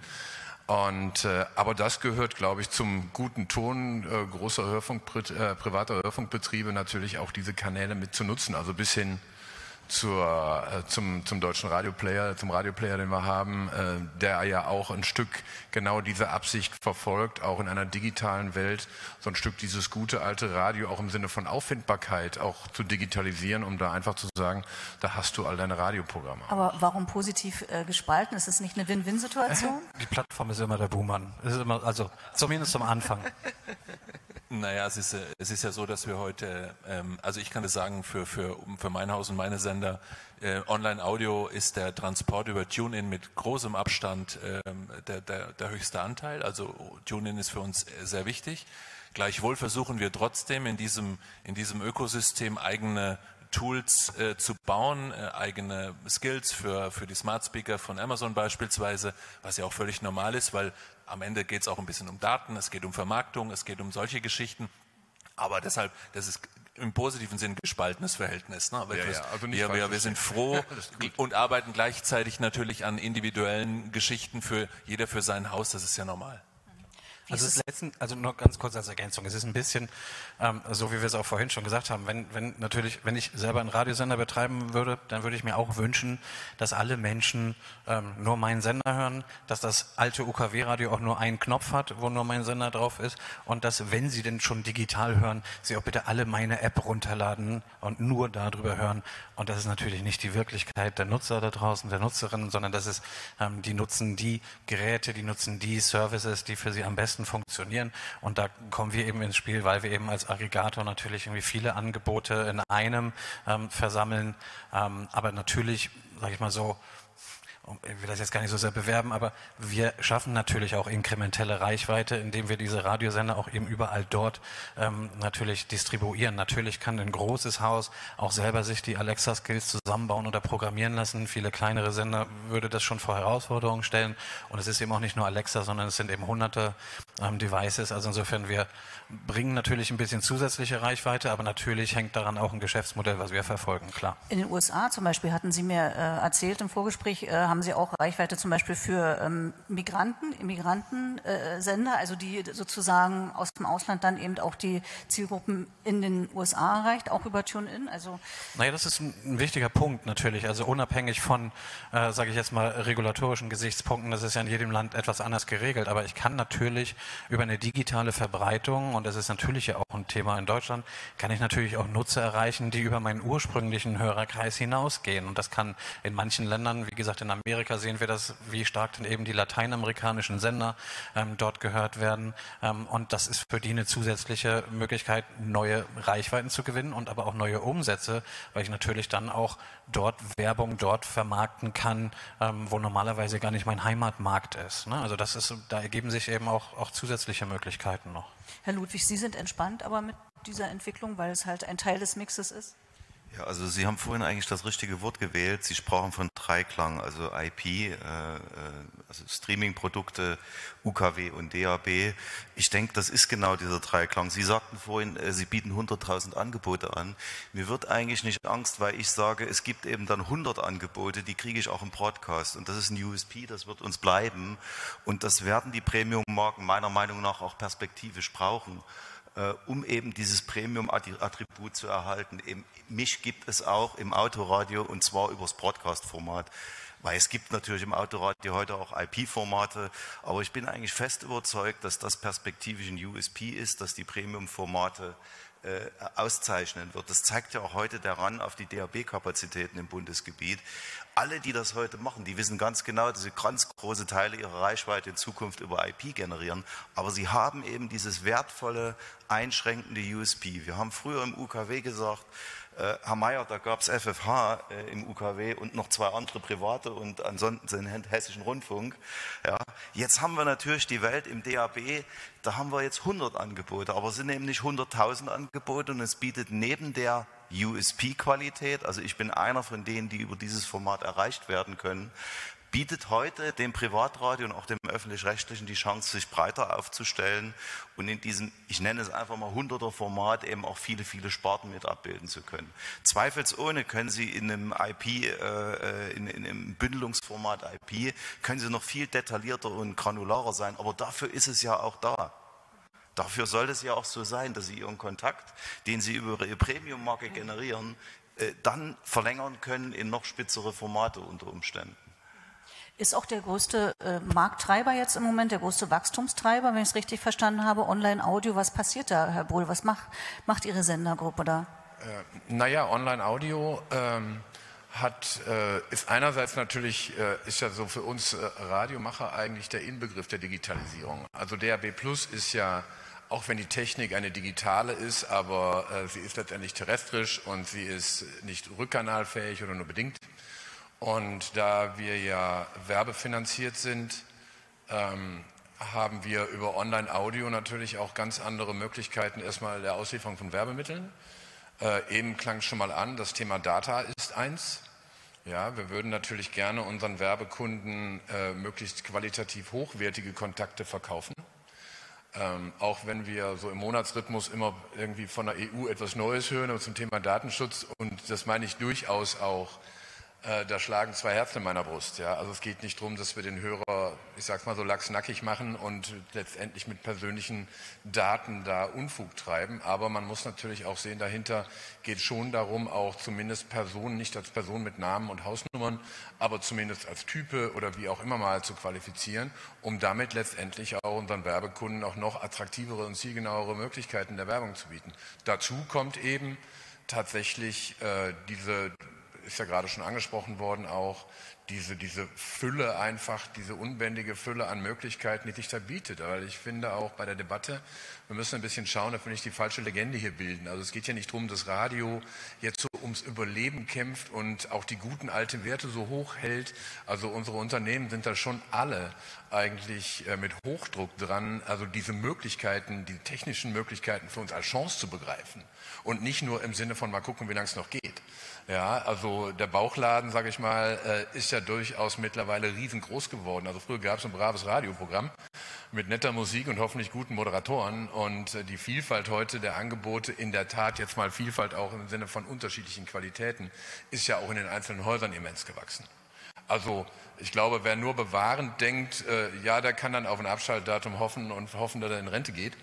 Und, äh, aber das gehört, glaube ich, zum guten Ton äh, großer Hörfunk, äh, privater Hörfunkbetriebe natürlich auch diese Kanäle mit zu nutzen, also bis hin zur, äh, zum, zum deutschen Radioplayer, zum Radioplayer, den wir haben, äh, der ja auch ein Stück genau diese Absicht verfolgt, auch in einer digitalen Welt so ein Stück dieses gute alte Radio auch im Sinne von Auffindbarkeit auch zu digitalisieren, um da einfach zu sagen, da hast du all deine Radioprogramme. Aber warum positiv äh, gespalten? Ist es nicht eine Win-Win-Situation? Die Plattform ist immer der Buhmann. Es ist immer, also zumindest zum Anfang. Naja, es ist, es ist ja so, dass wir heute, ähm, also ich kann das sagen, für, für, für mein Haus und meine Sender, äh, Online-Audio ist der Transport über TuneIn mit großem Abstand ähm, der, der, der höchste Anteil. Also TuneIn ist für uns sehr wichtig. Gleichwohl versuchen wir trotzdem in diesem, in diesem Ökosystem eigene Tools äh, zu bauen, äh, eigene Skills für, für die Smart Speaker von Amazon beispielsweise, was ja auch völlig normal ist, weil am Ende geht es auch ein bisschen um Daten, es geht um Vermarktung, es geht um solche Geschichten. Aber deshalb, das ist im positiven Sinn gespaltenes Verhältnis. Ne? Ja, ja, also nicht wir, wir, wir sind froh und arbeiten gleichzeitig natürlich an individuellen Geschichten für jeder für sein Haus, das ist ja normal. Also, es ist letzten, also nur ganz kurz als Ergänzung, es ist ein bisschen, ähm, so wie wir es auch vorhin schon gesagt haben, wenn, wenn natürlich, wenn ich selber einen Radiosender betreiben würde, dann würde ich mir auch wünschen, dass alle Menschen ähm, nur meinen Sender hören, dass das alte U K W-Radio auch nur einen Knopf hat, wo nur mein Sender drauf ist und dass, wenn sie denn schon digital hören, sie auch bitte alle meine App runterladen und nur darüber hören. Und das ist natürlich nicht die Wirklichkeit der Nutzer da draußen, der Nutzerinnen, sondern das ist, ähm, die nutzen die Geräte, die nutzen die Services, die für sie am besten funktionieren und da kommen wir eben ins Spiel, weil wir eben als Aggregator natürlich irgendwie viele Angebote in einem ähm, versammeln, ähm, aber natürlich, sage ich mal so, ich will das jetzt gar nicht so sehr bewerben, aber wir schaffen natürlich auch inkrementelle Reichweite, indem wir diese Radiosender auch eben überall dort ähm, natürlich distribuieren. Natürlich kann ein großes Haus auch selber sich die Alexa-Skills zusammenbauen oder programmieren lassen. Viele kleinere Sender würde das schon vor Herausforderungen stellen. Und es ist eben auch nicht nur Alexa, sondern es sind eben hunderte ähm, Devices. Also insofern, wir bringen natürlich ein bisschen zusätzliche Reichweite, aber natürlich hängt daran auch ein Geschäftsmodell, was wir verfolgen, klar. In den U S A zum Beispiel hatten Sie mir äh, erzählt im Vorgespräch, äh, haben Sie auch Reichweite zum Beispiel für ähm, Migranten, Immigranten-Sender, äh, also die sozusagen aus dem Ausland dann eben auch die Zielgruppen in den U S A erreicht, auch über TuneIn? Also naja, das ist ein, ein wichtiger Punkt natürlich, also unabhängig von, äh, sage ich jetzt mal, regulatorischen Gesichtspunkten, das ist ja in jedem Land etwas anders geregelt, aber ich kann natürlich über eine digitale Verbreitung, und das ist natürlich ja auch ein Thema in Deutschland, kann ich natürlich auch Nutzer erreichen, die über meinen ursprünglichen Hörerkreis hinausgehen. Und das kann in manchen Ländern, wie gesagt in Amerika sehen wir das, wie stark dann eben die lateinamerikanischen Sender ähm, dort gehört werden. Ähm, und das ist für die eine zusätzliche Möglichkeit, neue Reichweiten zu gewinnen und aber auch neue Umsätze, weil ich natürlich dann auch dort Werbung dort vermarkten kann, ähm, wo normalerweise gar nicht mein Heimatmarkt ist. Ne? Also das ist, da ergeben sich eben auch, auch zusätzliche Möglichkeiten noch. Herr Ludwig, Sie sind entspannt aber mit dieser Entwicklung, weil es halt ein Teil des Mixes ist? Ja, also Sie haben vorhin eigentlich das richtige Wort gewählt. Sie sprachen von Dreiklang, also I P, äh, also Streaming-Produkte, U K W und D A B. Ich denke, das ist genau dieser Dreiklang. Sie sagten vorhin, äh, Sie bieten hunderttausend Angebote an. Mir wird eigentlich nicht Angst, weil ich sage, es gibt eben dann hundert Angebote, die kriege ich auch im Broadcast. Und das ist ein U S P, das wird uns bleiben. Und das werden die Premium-Marken meiner Meinung nach auch perspektivisch brauchen, um eben dieses Premium-Attribut zu erhalten. Eben, mich gibt es auch im Autoradio und zwar übers Broadcast-Format, weil es gibt natürlich im Autoradio heute auch I P-Formate, aber ich bin eigentlich fest überzeugt, dass das perspektivisch ein U S P ist, dass die Premium-Formate äh, auszeichnen wird. Das zeigt ja auch heute der Run auf die D A B-Kapazitäten im Bundesgebiet. Alle, die das heute machen, die wissen ganz genau, dass sie ganz große Teile ihrer Reichweite in Zukunft über I P generieren. Aber sie haben eben dieses wertvolle, einschränkende U S P. Wir haben früher im U K W gesagt, äh, Herr Mayer, da gab es F F H äh, im U K W und noch zwei andere private und ansonsten den Hessischen Rundfunk. Ja. Jetzt haben wir natürlich die Welt im D A B, da haben wir jetzt hundert Angebote, aber es sind eben nicht hunderttausend Angebote und es bietet neben der U S P-Qualität, also ich bin einer von denen, die über dieses Format erreicht werden können, bietet heute dem Privatradio und auch dem Öffentlich-Rechtlichen die Chance, sich breiter aufzustellen und in diesem, ich nenne es einfach mal Hunderter-Format, eben auch viele, viele Sparten mit abbilden zu können. Zweifelsohne können Sie in einem I P, äh, in, in einem Bündelungsformat I P, können Sie noch viel detaillierter und granularer sein, aber dafür ist es ja auch da. Dafür soll es ja auch so sein, dass Sie Ihren Kontakt, den Sie über Ihre Premium-Marke generieren, äh, dann verlängern können in noch spitzere Formate unter Umständen. Ist auch der größte äh, Markttreiber jetzt im Moment, der größte Wachstumstreiber, wenn ich es richtig verstanden habe, Online-Audio. Was passiert da, Herr Bohl? Was macht, macht Ihre Sendergruppe da? Äh, naja, Online-Audio ähm, hat, äh, ist einerseits natürlich, äh, ist ja so für uns äh, Radiomacher eigentlich der Inbegriff der Digitalisierung. Also D A B Plus ist ja, auch wenn die Technik eine digitale ist, aber äh, sie ist letztendlich terrestrisch und sie ist nicht rückkanalfähig oder nur bedingt. Und da wir ja werbefinanziert sind, ähm, haben wir über Online-Audio natürlich auch ganz andere Möglichkeiten erstmal der Auslieferung von Werbemitteln. Äh, eben klang schon mal an, das Thema Data ist eins. Ja, wir würden natürlich gerne unseren Werbekunden äh, möglichst qualitativ hochwertige Kontakte verkaufen. Ähm, auch wenn wir so im Monatsrhythmus immer irgendwie von der E U etwas Neues hören zum Thema Datenschutz, und das meine ich durchaus auch, äh, da schlagen zwei Herzen in meiner Brust. Ja? Also es geht nicht darum, dass wir den Hörer, ich sag's mal so, lachsnackig machen und letztendlich mit persönlichen Daten da Unfug treiben, aber man muss natürlich auch sehen, dahinter geht schon darum, auch zumindest Personen, nicht als Person mit Namen und Hausnummern, aber zumindest als Type oder wie auch immer mal zu qualifizieren, um damit letztendlich auch unseren Werbekunden auch noch attraktivere und zielgenauere Möglichkeiten der Werbung zu bieten. Dazu kommt eben tatsächlich äh, diese, ist ja gerade schon angesprochen worden, auch diese, diese Fülle einfach, diese unbändige Fülle an Möglichkeiten, die sich da bietet. Weil ich finde auch bei der Debatte, wir müssen ein bisschen schauen, dass wir nicht die falsche Legende hier bilden. Also es geht ja nicht darum, dass Radio jetzt so ums Überleben kämpft und auch die guten alten Werte so hoch hält. Also unsere Unternehmen sind da schon alle eigentlich mit Hochdruck dran, also diese Möglichkeiten, die technischen Möglichkeiten für uns als Chance zu begreifen. Und nicht nur im Sinne von mal gucken, wie lange es noch geht. Ja, also der Bauchladen, sage ich mal, ist ja durchaus mittlerweile riesengroß geworden. Also früher gab es ein braves Radioprogramm mit netter Musik und hoffentlich guten Moderatoren. Und die Vielfalt heute der Angebote, in der Tat jetzt mal Vielfalt auch im Sinne von unterschiedlichen Qualitäten, ist ja auch in den einzelnen Häusern immens gewachsen. Also ich glaube, wer nur bewahrend denkt, äh, ja, der kann dann auf ein Abschaltdatum hoffen und hoffen, dass er in Rente geht.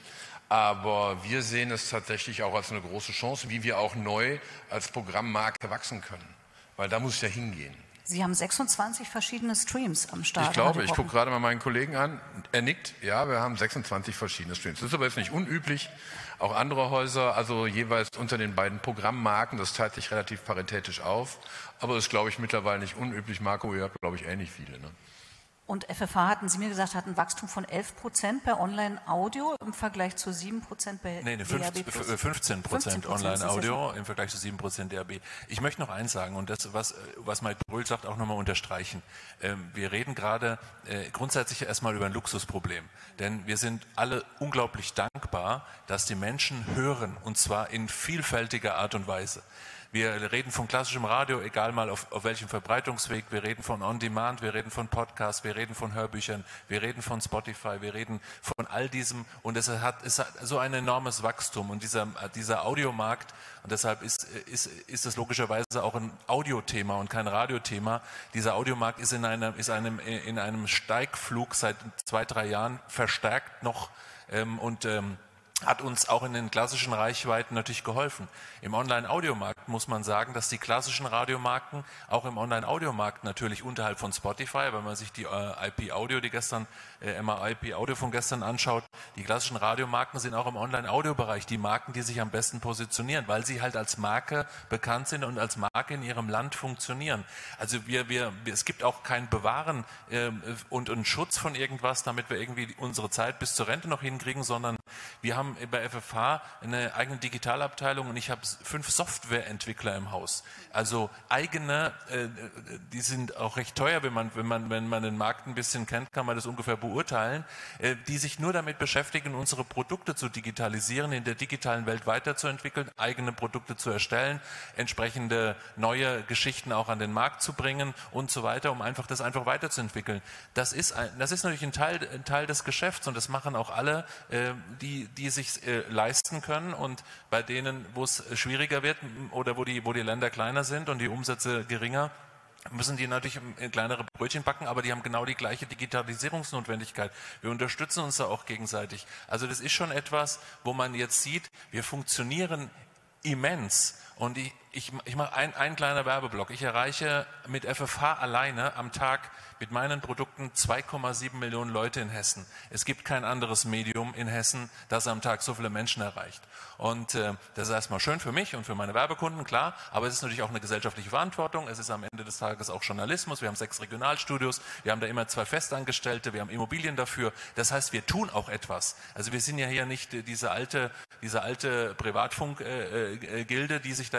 Aber wir sehen es tatsächlich auch als eine große Chance, wie wir auch neu als Programmmarke wachsen können. Weil da muss es ja hingehen. Sie haben sechsundzwanzig verschiedene Streams am Start. Ich glaube, ich gucke gerade mal meinen Kollegen an. Er nickt. Ja, wir haben sechsundzwanzig verschiedene Streams. Das ist aber jetzt nicht unüblich. Auch andere Häuser, also jeweils unter den beiden Programmmarken, das teilt sich relativ paritätisch auf. Aber das ist, glaube ich, mittlerweile nicht unüblich. Marco, ihr habt, glaube ich, ähnlich viele, ne? Und F F H, hatten Sie mir gesagt, hat ein Wachstum von elf Prozent bei Online-Audio im Vergleich zu sieben Prozent bei nee, nee, D A B plus. fünfzehn Prozent Online-Audio im Vergleich zu sieben Prozent D A B. Ich möchte noch eins sagen und das, was, was Mike Brühl sagt, auch nochmal unterstreichen. Ähm, wir reden gerade äh, grundsätzlich erstmal über ein Luxusproblem. Denn wir sind alle unglaublich dankbar, dass die Menschen hören, und zwar in vielfältiger Art und Weise. Wir reden von klassischem Radio, egal mal auf, auf welchem Verbreitungsweg. Wir reden von On-Demand, wir reden von Podcasts, wir reden von Hörbüchern, wir reden von Spotify, wir reden von all diesem. Und es hat, es hat so ein enormes Wachstum. Und dieser, dieser Audiomarkt, und deshalb ist, ist, ist es logischerweise auch ein Audiothema und kein Radiothema. Dieser Audiomarkt ist in einem, ist einem, in einem Steigflug seit zwei, drei Jahren verstärkt noch. Ähm, und ähm, hat uns auch in den klassischen Reichweiten natürlich geholfen. Im Online-Audiomarkt muss man sagen, dass die klassischen Radiomarken auch im Online-Audiomarkt natürlich unterhalb von Spotify, wenn man sich die äh, I P-Audio, die gestern, äh, M A I P-Audio von gestern anschaut, die klassischen Radiomarken sind auch im Online-Audiobereich die Marken, die sich am besten positionieren, weil sie halt als Marke bekannt sind und als Marke in ihrem Land funktionieren. Also wir, wir, wir es gibt auch kein Bewahren äh, und einen Schutz von irgendwas, damit wir irgendwie unsere Zeit bis zur Rente noch hinkriegen, sondern wir haben bei F F H eine eigene Digitalabteilung und ich habe fünf Softwareentwickler im Haus. Also eigene, äh, die sind auch recht teuer, wenn man, wenn man, wenn man den Markt ein bisschen kennt, kann man das ungefähr beurteilen, äh, die sich nur damit beschäftigen, unsere Produkte zu digitalisieren, in der digitalen Welt weiterzuentwickeln, eigene Produkte zu erstellen, entsprechende neue Geschichten auch an den Markt zu bringen und so weiter, um einfach das einfach weiterzuentwickeln. Das ist, ein, das ist natürlich ein Teil, ein Teil des Geschäfts und das machen auch alle, äh, die, die sich äh, leisten können und bei denen, wo es schwieriger wird oder wo die, wo die Länder kleiner sind und die Umsätze geringer, müssen die natürlich kleinere Brötchen backen, aber die haben genau die gleiche Digitalisierungsnotwendigkeit. Wir unterstützen uns da auch gegenseitig. Also das ist schon etwas, wo man jetzt sieht, wir funktionieren immens. Und ich, ich, ich mache ein, ein kleiner Werbeblock. Ich erreiche mit F F H alleine am Tag mit meinen Produkten zwei Komma sieben Millionen Leute in Hessen. Es gibt kein anderes Medium in Hessen, das am Tag so viele Menschen erreicht. Und äh, das ist erstmal schön für mich und für meine Werbekunden, klar, aber es ist natürlich auch eine gesellschaftliche Verantwortung. Es ist am Ende des Tages auch Journalismus. Wir haben sechs Regionalstudios, wir haben da immer zwei Festangestellte, wir haben Immobilien dafür. Das heißt, wir tun auch etwas. Also wir sind ja hier nicht äh, diese alte, diese alte Privatfunk-Gilde, äh, äh, die sich da irgendwie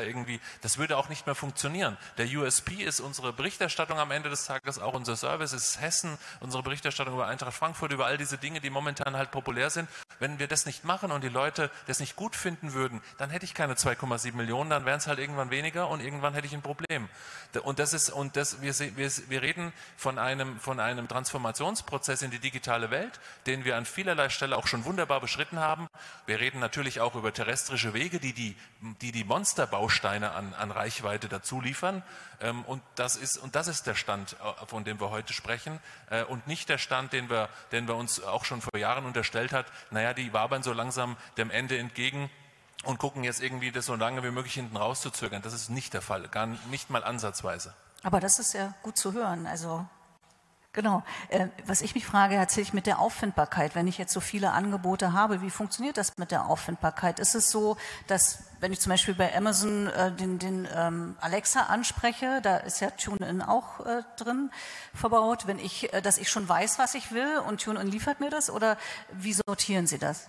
das würde auch nicht mehr funktionieren. Der U S P ist unsere Berichterstattung am Ende des Tages, auch unser Service ist Hessen, unsere Berichterstattung über Eintracht Frankfurt, über all diese Dinge, die momentan halt populär sind. Wenn wir das nicht machen und die Leute das nicht gut finden würden, dann hätte ich keine zwei Komma sieben Millionen, dann wären es halt irgendwann weniger und irgendwann hätte ich ein Problem. Und das ist, und das, wir, wir, wir reden von einem, von einem Transformationsprozess in die digitale Welt, den wir an vielerlei Stelle auch schon wunderbar beschritten haben. Wir reden natürlich auch über terrestrische Wege, die die, die, die Monsterbausteine an, an Reichweite dazu liefern. Und das ist, und das ist der Stand, von dem wir heute sprechen, und nicht der Stand, den wir, den wir uns auch schon vor Jahren unterstellt hat. Naja, die wabern so langsam dem Ende entgegen und gucken jetzt irgendwie, das so lange wie möglich hinten rauszuzögern. Das ist nicht der Fall, gar nicht mal ansatzweise. Aber das ist ja gut zu hören. Also genau. Äh, was ich mich frage, tatsächlich mit der Auffindbarkeit, wenn ich jetzt so viele Angebote habe, wie funktioniert das mit der Auffindbarkeit? Ist es so, dass wenn ich zum Beispiel bei Amazon äh, den, den ähm, Alexa anspreche, da ist ja TuneIn auch äh, drin verbaut, wenn ich, äh, dass ich schon weiß, was ich will und TuneIn liefert mir das, oder wie sortieren Sie das?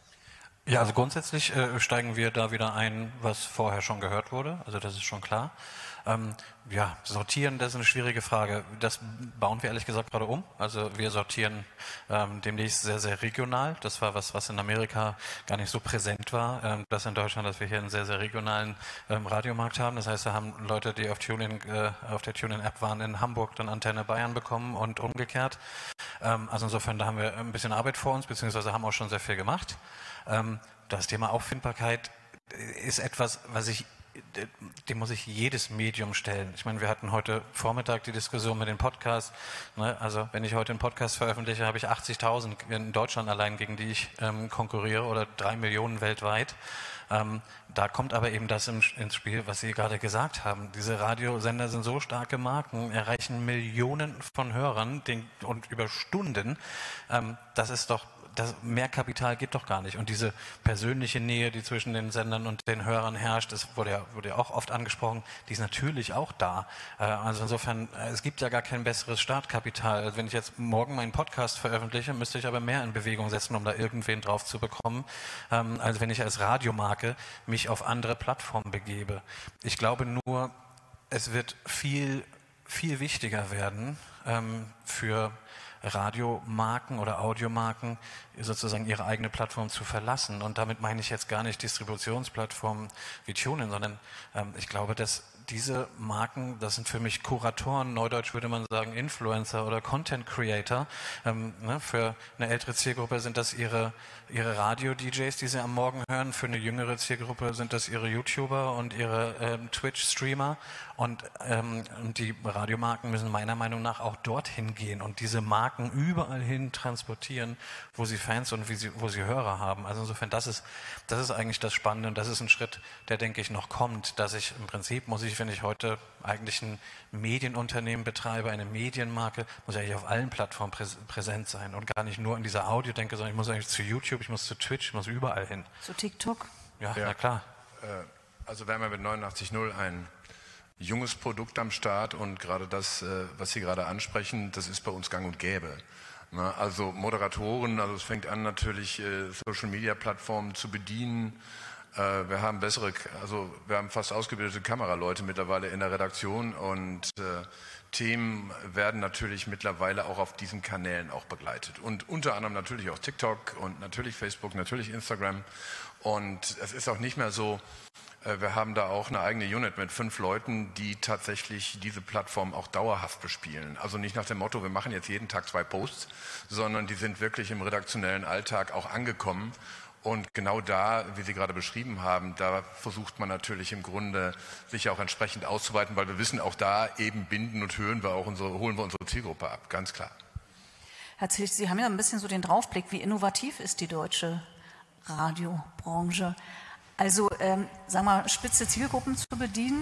Ja, also grundsätzlich äh, steigen wir da wieder ein, was vorher schon gehört wurde, also das ist schon klar. Ähm, ja, sortieren, das ist eine schwierige Frage. Das bauen wir ehrlich gesagt gerade um. Also wir sortieren ähm, demnächst sehr, sehr regional. Das war was, was in Amerika gar nicht so präsent war. Ähm, das in Deutschland, dass wir hier einen sehr, sehr regionalen ähm, Radiomarkt haben. Das heißt, wir haben Leute, die auf, TuneIn, äh, auf der TuneIn-App waren, in Hamburg dann Antenne Bayern bekommen und umgekehrt. Ähm, also insofern, da haben wir ein bisschen Arbeit vor uns, beziehungsweise haben auch schon sehr viel gemacht. Ähm, das Thema Auffindbarkeit ist etwas, was ich dem muss ich jedes Medium stellen. Ich meine, wir hatten heute Vormittag die Diskussion mit den Podcasts. Ne? Also wenn ich heute einen Podcast veröffentliche, habe ich achtzigtausend in Deutschland allein, gegen die ich ähm, konkurriere, oder drei Millionen weltweit. Ähm, da kommt aber eben das im, ins Spiel, was Sie gerade gesagt haben. Diese Radiosender sind so starke Marken, erreichen Millionen von Hörern den, und über Stunden. Ähm, das ist doch Das, mehr Kapital geht doch gar nicht. Und diese persönliche Nähe, die zwischen den Sendern und den Hörern herrscht, das wurde ja, wurde ja auch oft angesprochen, die ist natürlich auch da. Äh, also insofern, äh, es gibt ja gar kein besseres Startkapital. Also wenn ich jetzt morgen meinen Podcast veröffentliche, müsste ich aber mehr in Bewegung setzen, um da irgendwen drauf zu bekommen, ähm, als wenn ich als Radiomarke mich auf andere Plattformen begebe. Ich glaube nur, es wird viel, viel wichtiger werden ähm, für Radiomarken oder Audiomarken sozusagen ihre eigene Plattform zu verlassen. Und damit meine ich jetzt gar nicht Distributionsplattformen wie TuneIn, sondern ähm, ich glaube, dass diese Marken, das sind für mich Kuratoren, neudeutsch würde man sagen Influencer oder Content Creator. Ähm, ne, für eine ältere Zielgruppe sind das ihre, ihre Radio-D Js, die sie am Morgen hören. Für eine jüngere Zielgruppe sind das ihre YouTuber und ihre ähm, Twitch-Streamer. Und ähm, die Radiomarken müssen meiner Meinung nach auch dorthin gehen und diese Marken überall hin transportieren, wo sie Fans und wie sie, wo sie Hörer haben. Also insofern, das ist, das ist eigentlich das Spannende und das ist ein Schritt, der, denke ich, noch kommt, dass ich im Prinzip, muss ich, wenn ich heute eigentlich ein Medienunternehmen betreibe, eine Medienmarke, muss ich eigentlich auf allen Plattformen präs präsent sein und gar nicht nur in dieser Audio denke, sondern ich muss eigentlich zu YouTube, ich muss zu Twitch, ich muss überall hin. Zu TikTok? Ja, ja. na klar. Also wir haben ja mit neunundachtzig null ein junges Produkt am Start und gerade das, was Sie gerade ansprechen, das ist bei uns gang und gäbe. Also Moderatoren, also es fängt an natürlich Social-Media-Plattformen zu bedienen. Wir haben bessere, also wir haben fast ausgebildete Kameraleute mittlerweile in der Redaktion und äh, Themen werden natürlich mittlerweile auch auf diesen Kanälen auch begleitet. Und unter anderem natürlich auch TikTok und natürlich Facebook, natürlich Instagram. Und es ist auch nicht mehr so, äh, wir haben da auch eine eigene Unit mit fünf Leuten, die tatsächlich diese Plattform auch dauerhaft bespielen. Also nicht nach dem Motto, wir machen jetzt jeden Tag zwei Posts, sondern die sind wirklich im redaktionellen Alltag auch angekommen. Und genau da, wie Sie gerade beschrieben haben, da versucht man natürlich im Grunde, sich auch entsprechend auszuweiten, weil wir wissen, auch da eben binden und hören wir auch unsere, holen wir unsere Zielgruppe ab, ganz klar. Herr Zilch, Sie haben ja ein bisschen so den Draufblick, wie innovativ ist die deutsche Radiobranche? Also, ähm, sagen wir mal, spitze Zielgruppen zu bedienen,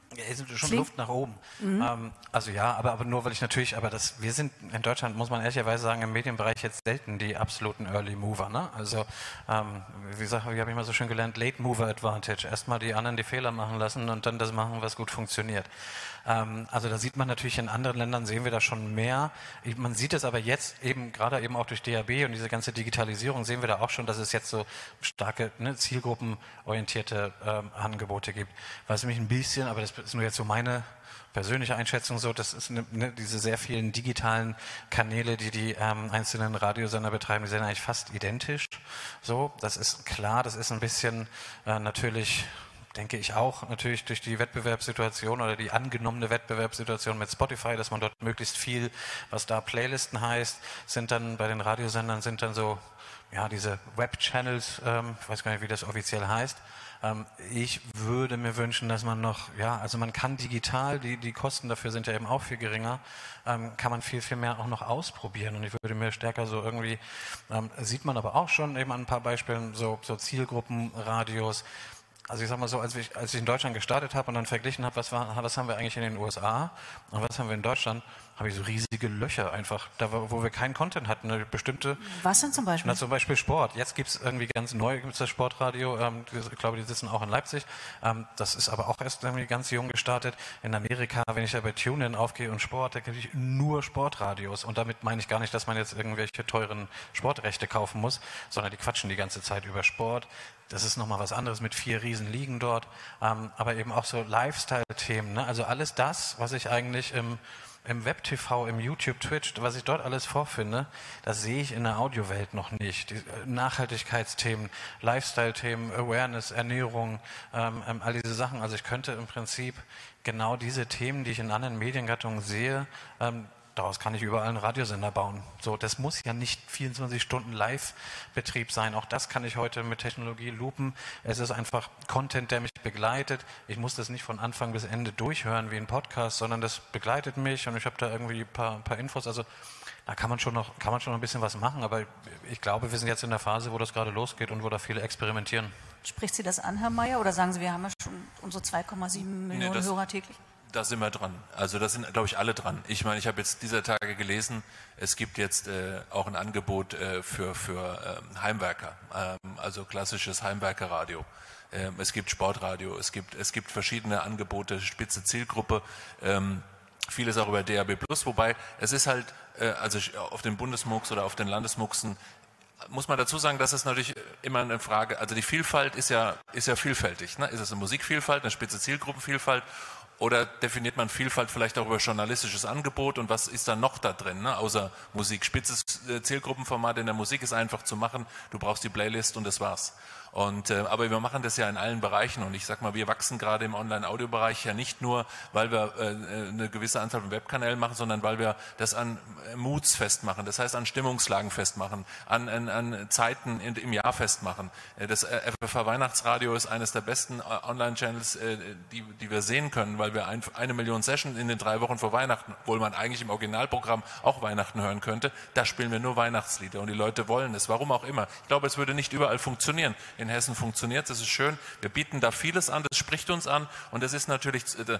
Ja, es ist schon Luft nach oben. Mhm. Ähm, also ja, aber, aber nur weil ich natürlich, aber das, wir sind in Deutschland, muss man ehrlicherweise sagen, im Medienbereich jetzt selten die absoluten Early Mover. Ne? Also ähm, wie gesagt, wie habe ich mal so schön gelernt, Late Mover Advantage. Erstmal die anderen die Fehler machen lassen und dann das machen, was gut funktioniert. Ähm, also da sieht man natürlich in anderen Ländern, sehen wir da schon mehr. Ich, man sieht es aber jetzt eben, gerade eben auch durch D A B und diese ganze Digitalisierung, sehen wir da auch schon, dass es jetzt so starke ne, zielgruppenorientierte ähm, Angebote gibt. Was mich ein bisschen, aber das ist nur jetzt so meine persönliche Einschätzung so, das ist ne, ne, diese sehr vielen digitalen Kanäle, die die ähm, einzelnen Radiosender betreiben, die sind eigentlich fast identisch. So, das ist klar, das ist ein bisschen äh, natürlich, denke ich auch, natürlich durch die Wettbewerbssituation oder die angenommene Wettbewerbssituation mit Spotify, dass man dort möglichst viel, was da Playlisten heißt, sind dann bei den Radiosendern sind dann so, ja, diese Web-Channels, ähm, ich weiß gar nicht, wie das offiziell heißt. Ähm, ich würde mir wünschen, dass man noch, ja, also man kann digital, die, die Kosten dafür sind ja eben auch viel geringer, ähm, kann man viel, viel mehr auch noch ausprobieren und ich würde mir stärker so irgendwie, ähm, sieht man aber auch schon eben an ein paar Beispielen, so, so Zielgruppenradios. Also ich sag mal so, als ich, als ich in Deutschland gestartet habe und dann verglichen habe, was, war, was haben wir eigentlich in den U S A und was haben wir in Deutschland, habe ich so riesige Löcher einfach, da wo wir keinen Content hatten, eine bestimmte... Was denn zum Beispiel? Na, zum Beispiel Sport. Jetzt gibt es irgendwie ganz neu, gibt es das Sportradio, ähm, ich glaube, die sitzen auch in Leipzig. Ähm, das ist aber auch erst irgendwie ganz jung gestartet. In Amerika, wenn ich da bei TuneIn aufgehe und Sport, da kriege ich nur Sportradios. Und damit meine ich gar nicht, dass man jetzt irgendwelche teuren Sportrechte kaufen muss, sondern die quatschen die ganze Zeit über Sport. Das ist nochmal was anderes mit vier riesen Ligen dort. Ähm, aber eben auch so Lifestyle-Themen. Ne? Also alles das, was ich eigentlich im im Web-T V, im YouTube, Twitch, was ich dort alles vorfinde, das sehe ich in der Audiowelt noch nicht. Die Nachhaltigkeitsthemen, Lifestyle-Themen, Awareness, Ernährung, ähm, ähm, all diese Sachen. Also ich könnte im Prinzip genau diese Themen, die ich in anderen Mediengattungen sehe, ähm, daraus kann ich überall einen Radiosender bauen. So, das muss ja nicht vierundzwanzig Stunden Live-Betrieb sein. Auch das kann ich heute mit Technologie loopen. Es ist einfach Content, der mich begleitet. Ich muss das nicht von Anfang bis Ende durchhören wie ein Podcast, sondern das begleitet mich und ich habe da irgendwie ein paar, ein paar Infos. Also da kann man schon noch, kann man schon noch ein bisschen was machen. Aber ich glaube, wir sind jetzt in der Phase, wo das gerade losgeht und wo da viele experimentieren. Spricht Sie das an, Herr Mayer, oder sagen Sie, wir haben ja schon unsere zwei Komma sieben Millionen nee, das, Hörer täglich? Da sind wir dran. Also da sind, glaube ich, alle dran. Ich meine, ich habe jetzt dieser Tage gelesen, es gibt jetzt äh, auch ein Angebot äh, für, für ähm, Heimwerker, ähm, also klassisches Heimwerkerradio. Ähm, es gibt Sportradio, es gibt, es gibt verschiedene Angebote, spitze Zielgruppe, ähm, vieles auch über D A B plus, wobei es ist halt, äh, also auf den Bundesmux oder auf den Landesmuxen, muss man dazu sagen, dass es natürlich immer eine Frage, also die Vielfalt ist ja, ist ja vielfältig. Ne? Ist es eine Musikvielfalt, eine spitze Zielgruppenvielfalt? Oder definiert man Vielfalt vielleicht auch über journalistisches Angebot und was ist dann noch da drin, ne? Außer Musik? Spitzes Zielgruppenformat in der Musik ist einfach zu machen, du brauchst die Playlist und das war's. Und, äh, aber wir machen das ja in allen Bereichen und ich sag mal, wir wachsen gerade im Online-Audio-Bereich ja nicht nur, weil wir äh, eine gewisse Anzahl von Webkanälen machen, sondern weil wir das an Moods festmachen, das heißt an Stimmungslagen festmachen, an, an, an Zeiten in, im Jahr festmachen. Das F F H Weihnachtsradio ist eines der besten Online-Channels, äh, die, die wir sehen können, weil wir ein, eine Million Sessions in den drei Wochen vor Weihnachten, obwohl man eigentlich im Originalprogramm auch Weihnachten hören könnte, da spielen wir nur Weihnachtslieder und die Leute wollen es, warum auch immer. Ich glaube, es würde nicht überall funktionieren. In Hessen funktioniert, das ist schön. Wir bieten da vieles an, das spricht uns an und das ist natürlich,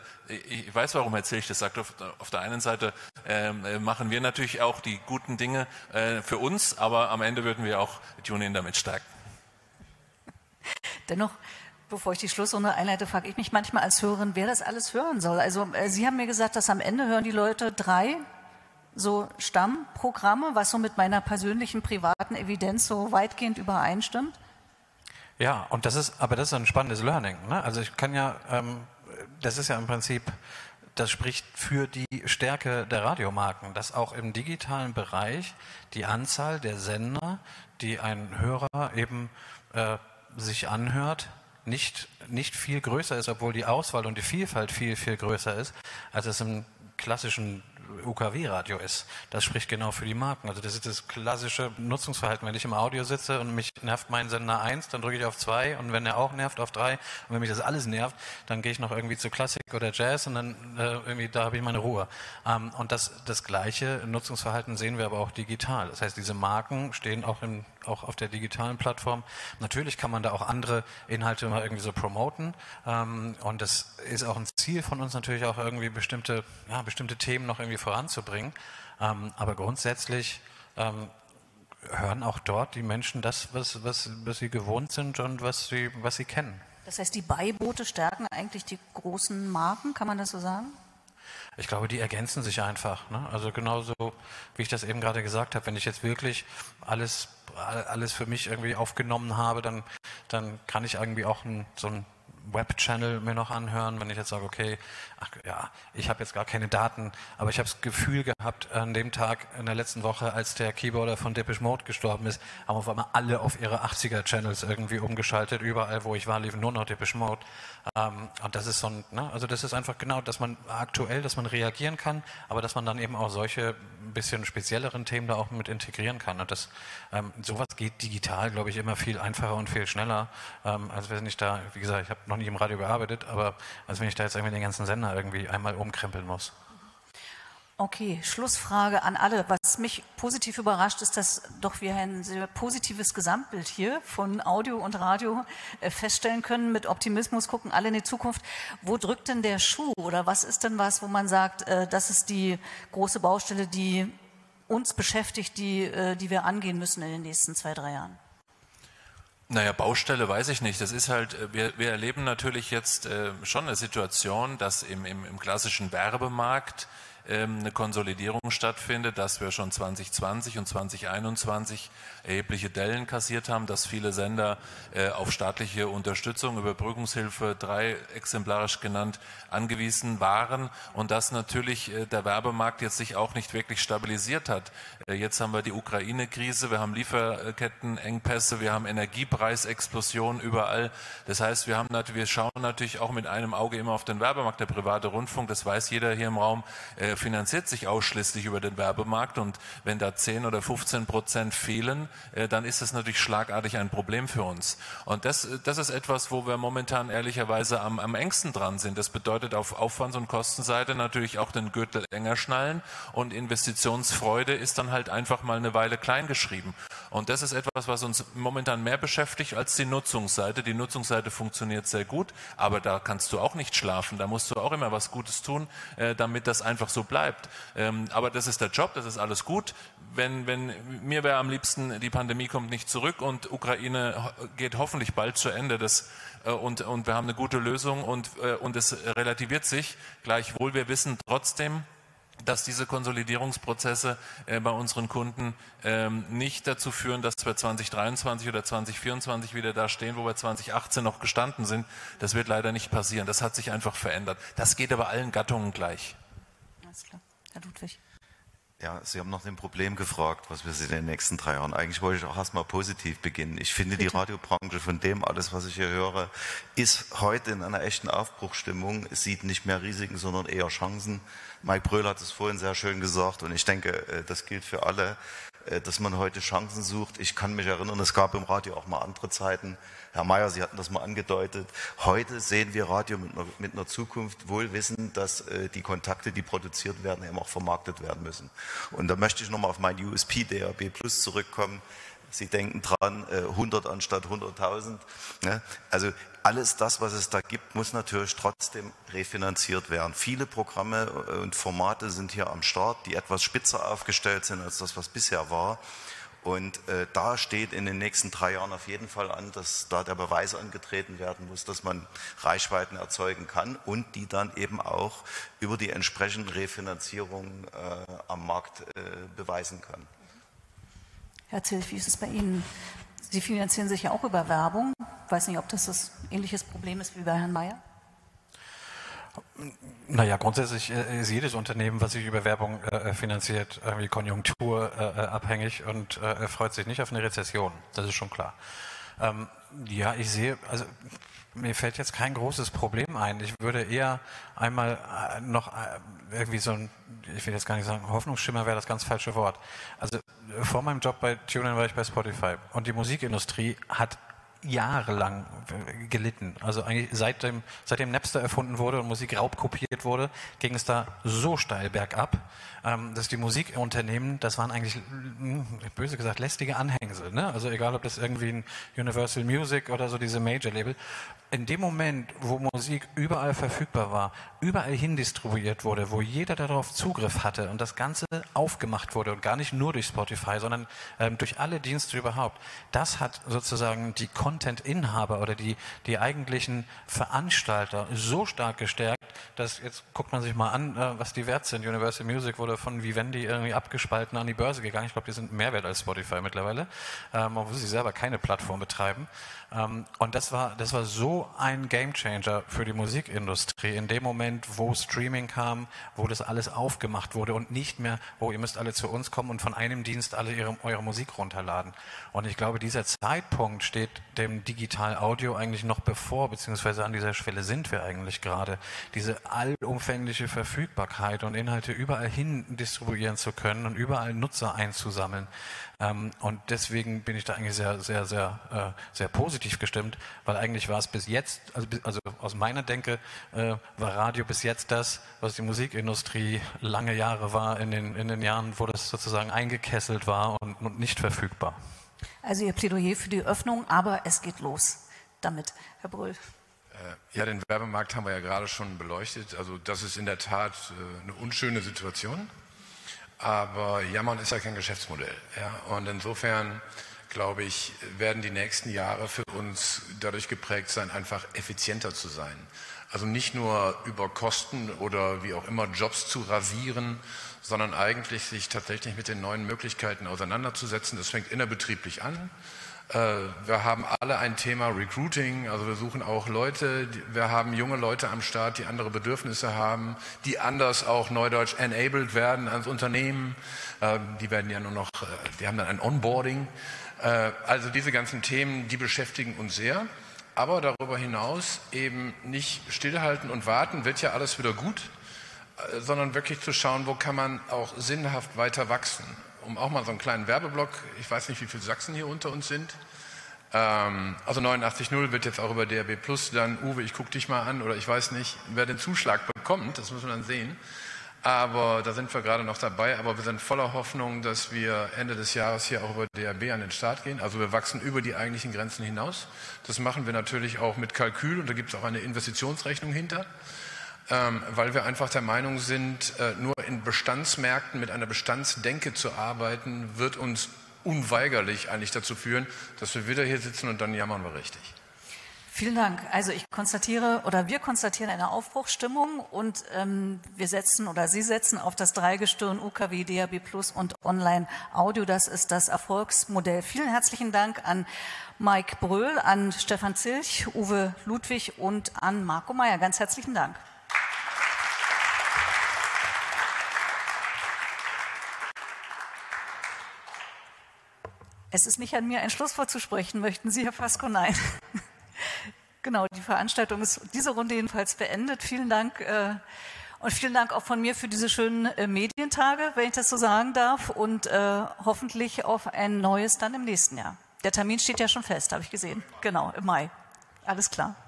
ich weiß, warum erzähle ich das, sagt auf, auf der einen Seite äh, machen wir natürlich auch die guten Dinge äh, für uns, aber am Ende würden wir auch TuneIn damit stärken. Dennoch, bevor ich die Schlussrunde einleite, frage ich mich manchmal als Hörerin, wer das alles hören soll. Also äh, Sie haben mir gesagt, dass am Ende hören die Leute drei so Stammprogramme, was so mit meiner persönlichen privaten Evidenz so weitgehend übereinstimmt. Ja, und das ist, aber das ist ein spannendes Learning. Ne? Also ich kann ja, ähm, das ist ja im Prinzip, das spricht für die Stärke der Radiomarken, dass auch im digitalen Bereich die Anzahl der Sender, die ein Hörer eben äh, sich anhört, nicht, nicht viel größer ist, obwohl die Auswahl und die Vielfalt viel, viel größer ist, als es im klassischen U K W-Radio ist. Das spricht genau für die Marken. Also das ist das klassische Nutzungsverhalten. Wenn ich im Audio sitze und mich nervt mein Sender eins, dann drücke ich auf zwei und wenn er auch nervt, auf drei. Und wenn mich das alles nervt, dann gehe ich noch irgendwie zu Klassik oder Jazz und dann äh, irgendwie, da habe ich meine Ruhe. Ähm, und das, das gleiche Nutzungsverhalten sehen wir aber auch digital. Das heißt, diese Marken stehen auch im auch auf der digitalen Plattform. Natürlich kann man da auch andere Inhalte mal irgendwie so promoten ähm, und das ist auch ein Ziel von uns natürlich auch irgendwie bestimmte, ja, bestimmte Themen noch irgendwie voranzubringen. Ähm, aber grundsätzlich ähm, hören auch dort die Menschen das, was, was, was sie gewohnt sind und was sie, was sie kennen. Das heißt, die Beiboote stärken eigentlich die großen Marken, kann man das so sagen? Ich glaube, die ergänzen sich einfach. Ne? Also genauso, wie ich das eben gerade gesagt habe, wenn ich jetzt wirklich alles, alles für mich irgendwie aufgenommen habe, dann, dann kann ich irgendwie auch ein, so ein Web-Channel mir noch anhören, wenn ich jetzt sage, okay, ach ja, ich habe jetzt gar keine Daten, aber ich habe das Gefühl gehabt, an dem Tag in der letzten Woche, als der Keyboarder von Depeche Mode gestorben ist, haben auf einmal alle auf ihre achtziger-Channels irgendwie umgeschaltet. Überall, wo ich war, liefen nur noch Depeche Mode. Ähm, und das ist so ein, ne, also das ist einfach genau, dass man aktuell, dass man reagieren kann, aber dass man dann eben auch solche ein bisschen spezielleren Themen da auch mit integrieren kann. Und das, ähm, sowas geht digital, glaube ich, immer viel einfacher und viel schneller, ähm, als wenn ich da, wie gesagt, ich habe noch nicht im Radio gearbeitet, aber als wenn ich da jetzt irgendwie den ganzen Sender irgendwie einmal umkrempeln muss. Okay, Schlussfrage an alle. Was mich positiv überrascht, ist, dass doch wir ein sehr positives Gesamtbild hier von Audio und Radio äh, feststellen können. Mit Optimismus gucken alle in die Zukunft. Wo drückt denn der Schuh? Oder was ist denn was, wo man sagt, äh, das ist die große Baustelle, die uns beschäftigt, die, äh, die wir angehen müssen in den nächsten zwei, drei Jahren? Naja, Baustelle weiß ich nicht. Das ist halt, wir, wir erleben natürlich jetzt äh, schon eine Situation, dass im, im, im klassischen Werbemarkt ähm, eine Konsolidierung stattfindet, dass wir schon zwanzig zwanzig und zwanzig einundzwanzig erhebliche Dellen kassiert haben, dass viele Sender äh, auf staatliche Unterstützung, Überbrückungshilfe, drei exemplarisch genannt, angewiesen waren und dass natürlich äh, der Werbemarkt jetzt sich auch nicht wirklich stabilisiert hat. Äh, jetzt haben wir die Ukraine-Krise, wir haben Lieferkettenengpässe, wir haben Energiepreisexplosionen überall. Das heißt, wir haben natürlich, wir schauen natürlich auch mit einem Auge immer auf den Werbemarkt. Der private Rundfunk, das weiß jeder hier im Raum, äh, finanziert sich ausschließlich über den Werbemarkt und wenn da zehn oder fünfzehn Prozent fehlen, äh, dann ist das natürlich schlagartig ein Problem für uns. Und das, das ist etwas, wo wir momentan ehrlicherweise am, am engsten dran sind. Das bedeutet auf Aufwands- und Kostenseite natürlich auch den Gürtel enger schnallen und Investitionsfreude ist dann halt einfach mal eine Weile klein geschrieben. Und das ist etwas, was uns momentan mehr beschäftigt als die Nutzungsseite. Die Nutzungsseite funktioniert sehr gut, aber da kannst du auch nicht schlafen. Da musst du auch immer was Gutes tun, äh, damit das einfach so bleibt. Ähm, aber das ist der Job, das ist alles gut. Wenn, wenn, mir wäre am liebsten, die Pandemie kommt nicht zurück und Ukraine geht hoffentlich bald zu Ende. Das, äh, und, und wir haben eine gute Lösung und, äh, und es relativiert sich. Gleichwohl, wir wissen trotzdem, dass diese Konsolidierungsprozesse äh, bei unseren Kunden ähm, nicht dazu führen, dass wir zwanzig dreiundzwanzig oder zwanzig vierundzwanzig wieder da stehen, wo wir zwanzig achtzehn noch gestanden sind. Das wird leider nicht passieren. Das hat sich einfach verändert. Das geht aber allen Gattungen gleich. Alles klar. Herr Ludwig. Ja, Sie haben nach dem Problem gefragt, was wir in den nächsten drei Jahren. Eigentlich wollte ich auch erstmal positiv beginnen. Ich finde, Bitte. Die Radiobranche von dem alles, was ich hier höre, ist heute in einer echten Aufbruchsstimmung. Es sieht nicht mehr Risiken, sondern eher Chancen. Mike Bröhl hat es vorhin sehr schön gesagt und ich denke, das gilt für alle, dass man heute Chancen sucht. Ich kann mich erinnern, es gab im Radio auch mal andere Zeiten. Herr Mayer, Sie hatten das mal angedeutet. Heute sehen wir Radio mit einer, mit einer Zukunft, wohl wissend, dass äh, die Kontakte, die produziert werden, eben auch vermarktet werden müssen. Und da möchte ich nochmal auf mein U S P D A B Plus zurückkommen. Sie denken dran, äh, hundert anstatt hunderttausend. Ne? Also alles das, was es da gibt, muss natürlich trotzdem refinanziert werden. Viele Programme und Formate sind hier am Start, die etwas spitzer aufgestellt sind als das, was bisher war. Und äh, da steht in den nächsten drei Jahren auf jeden Fall an, dass da der Beweis angetreten werden muss, dass man Reichweiten erzeugen kann und die dann eben auch über die entsprechende Refinanzierung äh, am Markt äh, beweisen kann. Herr Zilf, wie ist es bei Ihnen? Sie finanzieren sich ja auch über Werbung. Ich weiß nicht, ob das ein ähnliches Problem ist wie bei Herrn Mayer. Naja, grundsätzlich ist jedes Unternehmen, was sich über Werbung äh, finanziert, irgendwie konjunkturabhängig äh, und äh, freut sich nicht auf eine Rezession. Das ist schon klar. Ähm, ja, ich sehe, also mir fällt jetzt kein großes Problem ein. Ich würde eher einmal äh, noch äh, irgendwie so ein, ich will jetzt gar nicht sagen, Hoffnungsschimmer wäre das ganz falsche Wort. Also vor meinem Job bei TuneIn war ich bei Spotify und die Musikindustrie hat jahrelang gelitten. Also eigentlich seitdem, seitdem Napster erfunden wurde und Musik raubkopiert wurde, ging es da so steil bergab, ähm, dass die Musikunternehmen, das waren eigentlich, böse gesagt, lästige Anhängsel. Ne? Also egal, ob das irgendwie ein Universal Music oder so diese Major-Label. In dem Moment, wo Musik überall verfügbar war, überall hin distribuiert wurde, wo jeder darauf Zugriff hatte und das Ganze aufgemacht wurde und gar nicht nur durch Spotify, sondern ähm, durch alle Dienste überhaupt, das hat sozusagen die Content-Inhaber oder die, die eigentlichen Veranstalter so stark gestärkt, dass, jetzt guckt man sich mal an, äh, was die wert sind. Universal Music wurde von Vivendi irgendwie abgespalten an die Börse gegangen. Ich glaube, die sind mehr wert als Spotify mittlerweile, ähm, obwohl sie selber keine Plattform betreiben. Ähm, und das war, das war so ein Gamechanger für die Musikindustrie in dem Moment, wo Streaming kam, wo das alles aufgemacht wurde und nicht mehr, oh, ihr müsst alle zu uns kommen und von einem Dienst alle ihre, eure Musik runterladen. Und ich glaube, dieser Zeitpunkt steht dem Digital-Audio eigentlich noch bevor, beziehungsweise an dieser Schwelle sind wir eigentlich gerade. Diese allumfängliche Verfügbarkeit und Inhalte überall hin distribuieren zu können und überall Nutzer einzusammeln. Ähm, und deswegen bin ich da eigentlich sehr, sehr, sehr, äh, sehr positiv gestimmt, weil eigentlich war es bis jetzt, also, also aus meiner Denke, äh, war Radio bis jetzt das, was die Musikindustrie lange Jahre war, in den, in den Jahren, wo das sozusagen eingekesselt war und, und nicht verfügbar. Also Ihr Plädoyer für die Öffnung, aber es geht los damit, Herr Brühl. Ja, den Werbemarkt haben wir ja gerade schon beleuchtet. Also das ist in der Tat äh, eine unschöne Situation. Aber jammern ist ja kein Geschäftsmodell. Ja? Und insofern, glaube ich, werden die nächsten Jahre für uns dadurch geprägt sein, einfach effizienter zu sein. Also nicht nur über Kosten oder wie auch immer Jobs zu rasieren, sondern eigentlich sich tatsächlich mit den neuen Möglichkeiten auseinanderzusetzen. Das fängt innerbetrieblich an. Wir haben alle ein Thema Recruiting, also wir suchen auch Leute, wir haben junge Leute am Start, die andere Bedürfnisse haben, die anders auch neudeutsch enabled werden ans Unternehmen. Die werden ja nur noch, die haben dann ein Onboarding. Also diese ganzen Themen, die beschäftigen uns sehr. Aber darüber hinaus eben nicht stillhalten und warten, wird ja alles wieder gut, sondern wirklich zu schauen, wo kann man auch sinnhaft weiter wachsen. Um auch mal so einen kleinen Werbeblock, ich weiß nicht, wie viele Sachsen hier unter uns sind. Ähm, also neunundachtzig Komma null wird jetzt auch über D A B Plus dann, Uwe, ich gucke dich mal an, oder ich weiß nicht, wer den Zuschlag bekommt, das müssen wir dann sehen. Aber da sind wir gerade noch dabei, aber wir sind voller Hoffnung, dass wir Ende des Jahres hier auch über D A B an den Start gehen. Also wir wachsen über die eigentlichen Grenzen hinaus. Das machen wir natürlich auch mit Kalkül und da gibt es auch eine Investitionsrechnung hinter. Ähm, weil wir einfach der Meinung sind, äh, nur in Bestandsmärkten mit einer Bestandsdenke zu arbeiten, wird uns unweigerlich eigentlich dazu führen, dass wir wieder hier sitzen und dann jammern wir richtig. Vielen Dank. Also ich konstatiere oder wir konstatieren eine Aufbruchsstimmung und ähm, wir setzen oder Sie setzen auf das Dreigestirn U K W, D A B Plus und Online-Audio. Das ist das Erfolgsmodell. Vielen herzlichen Dank an Mike Bröhl, an Stefan Zilch, Uwe Ludwig und an Marco Meyer. Ganz herzlichen Dank. Es ist nicht an mir, ein Schlusswort zu sprechen. Möchten Sie, Herr Fasko? Nein. Genau, die Veranstaltung ist diese Runde jedenfalls beendet. Vielen Dank äh, und vielen Dank auch von mir für diese schönen äh, Medientage, wenn ich das so sagen darf. Und äh, hoffentlich auf ein neues dann im nächsten Jahr. Der Termin steht ja schon fest, habe ich gesehen. Genau, im Mai. Alles klar.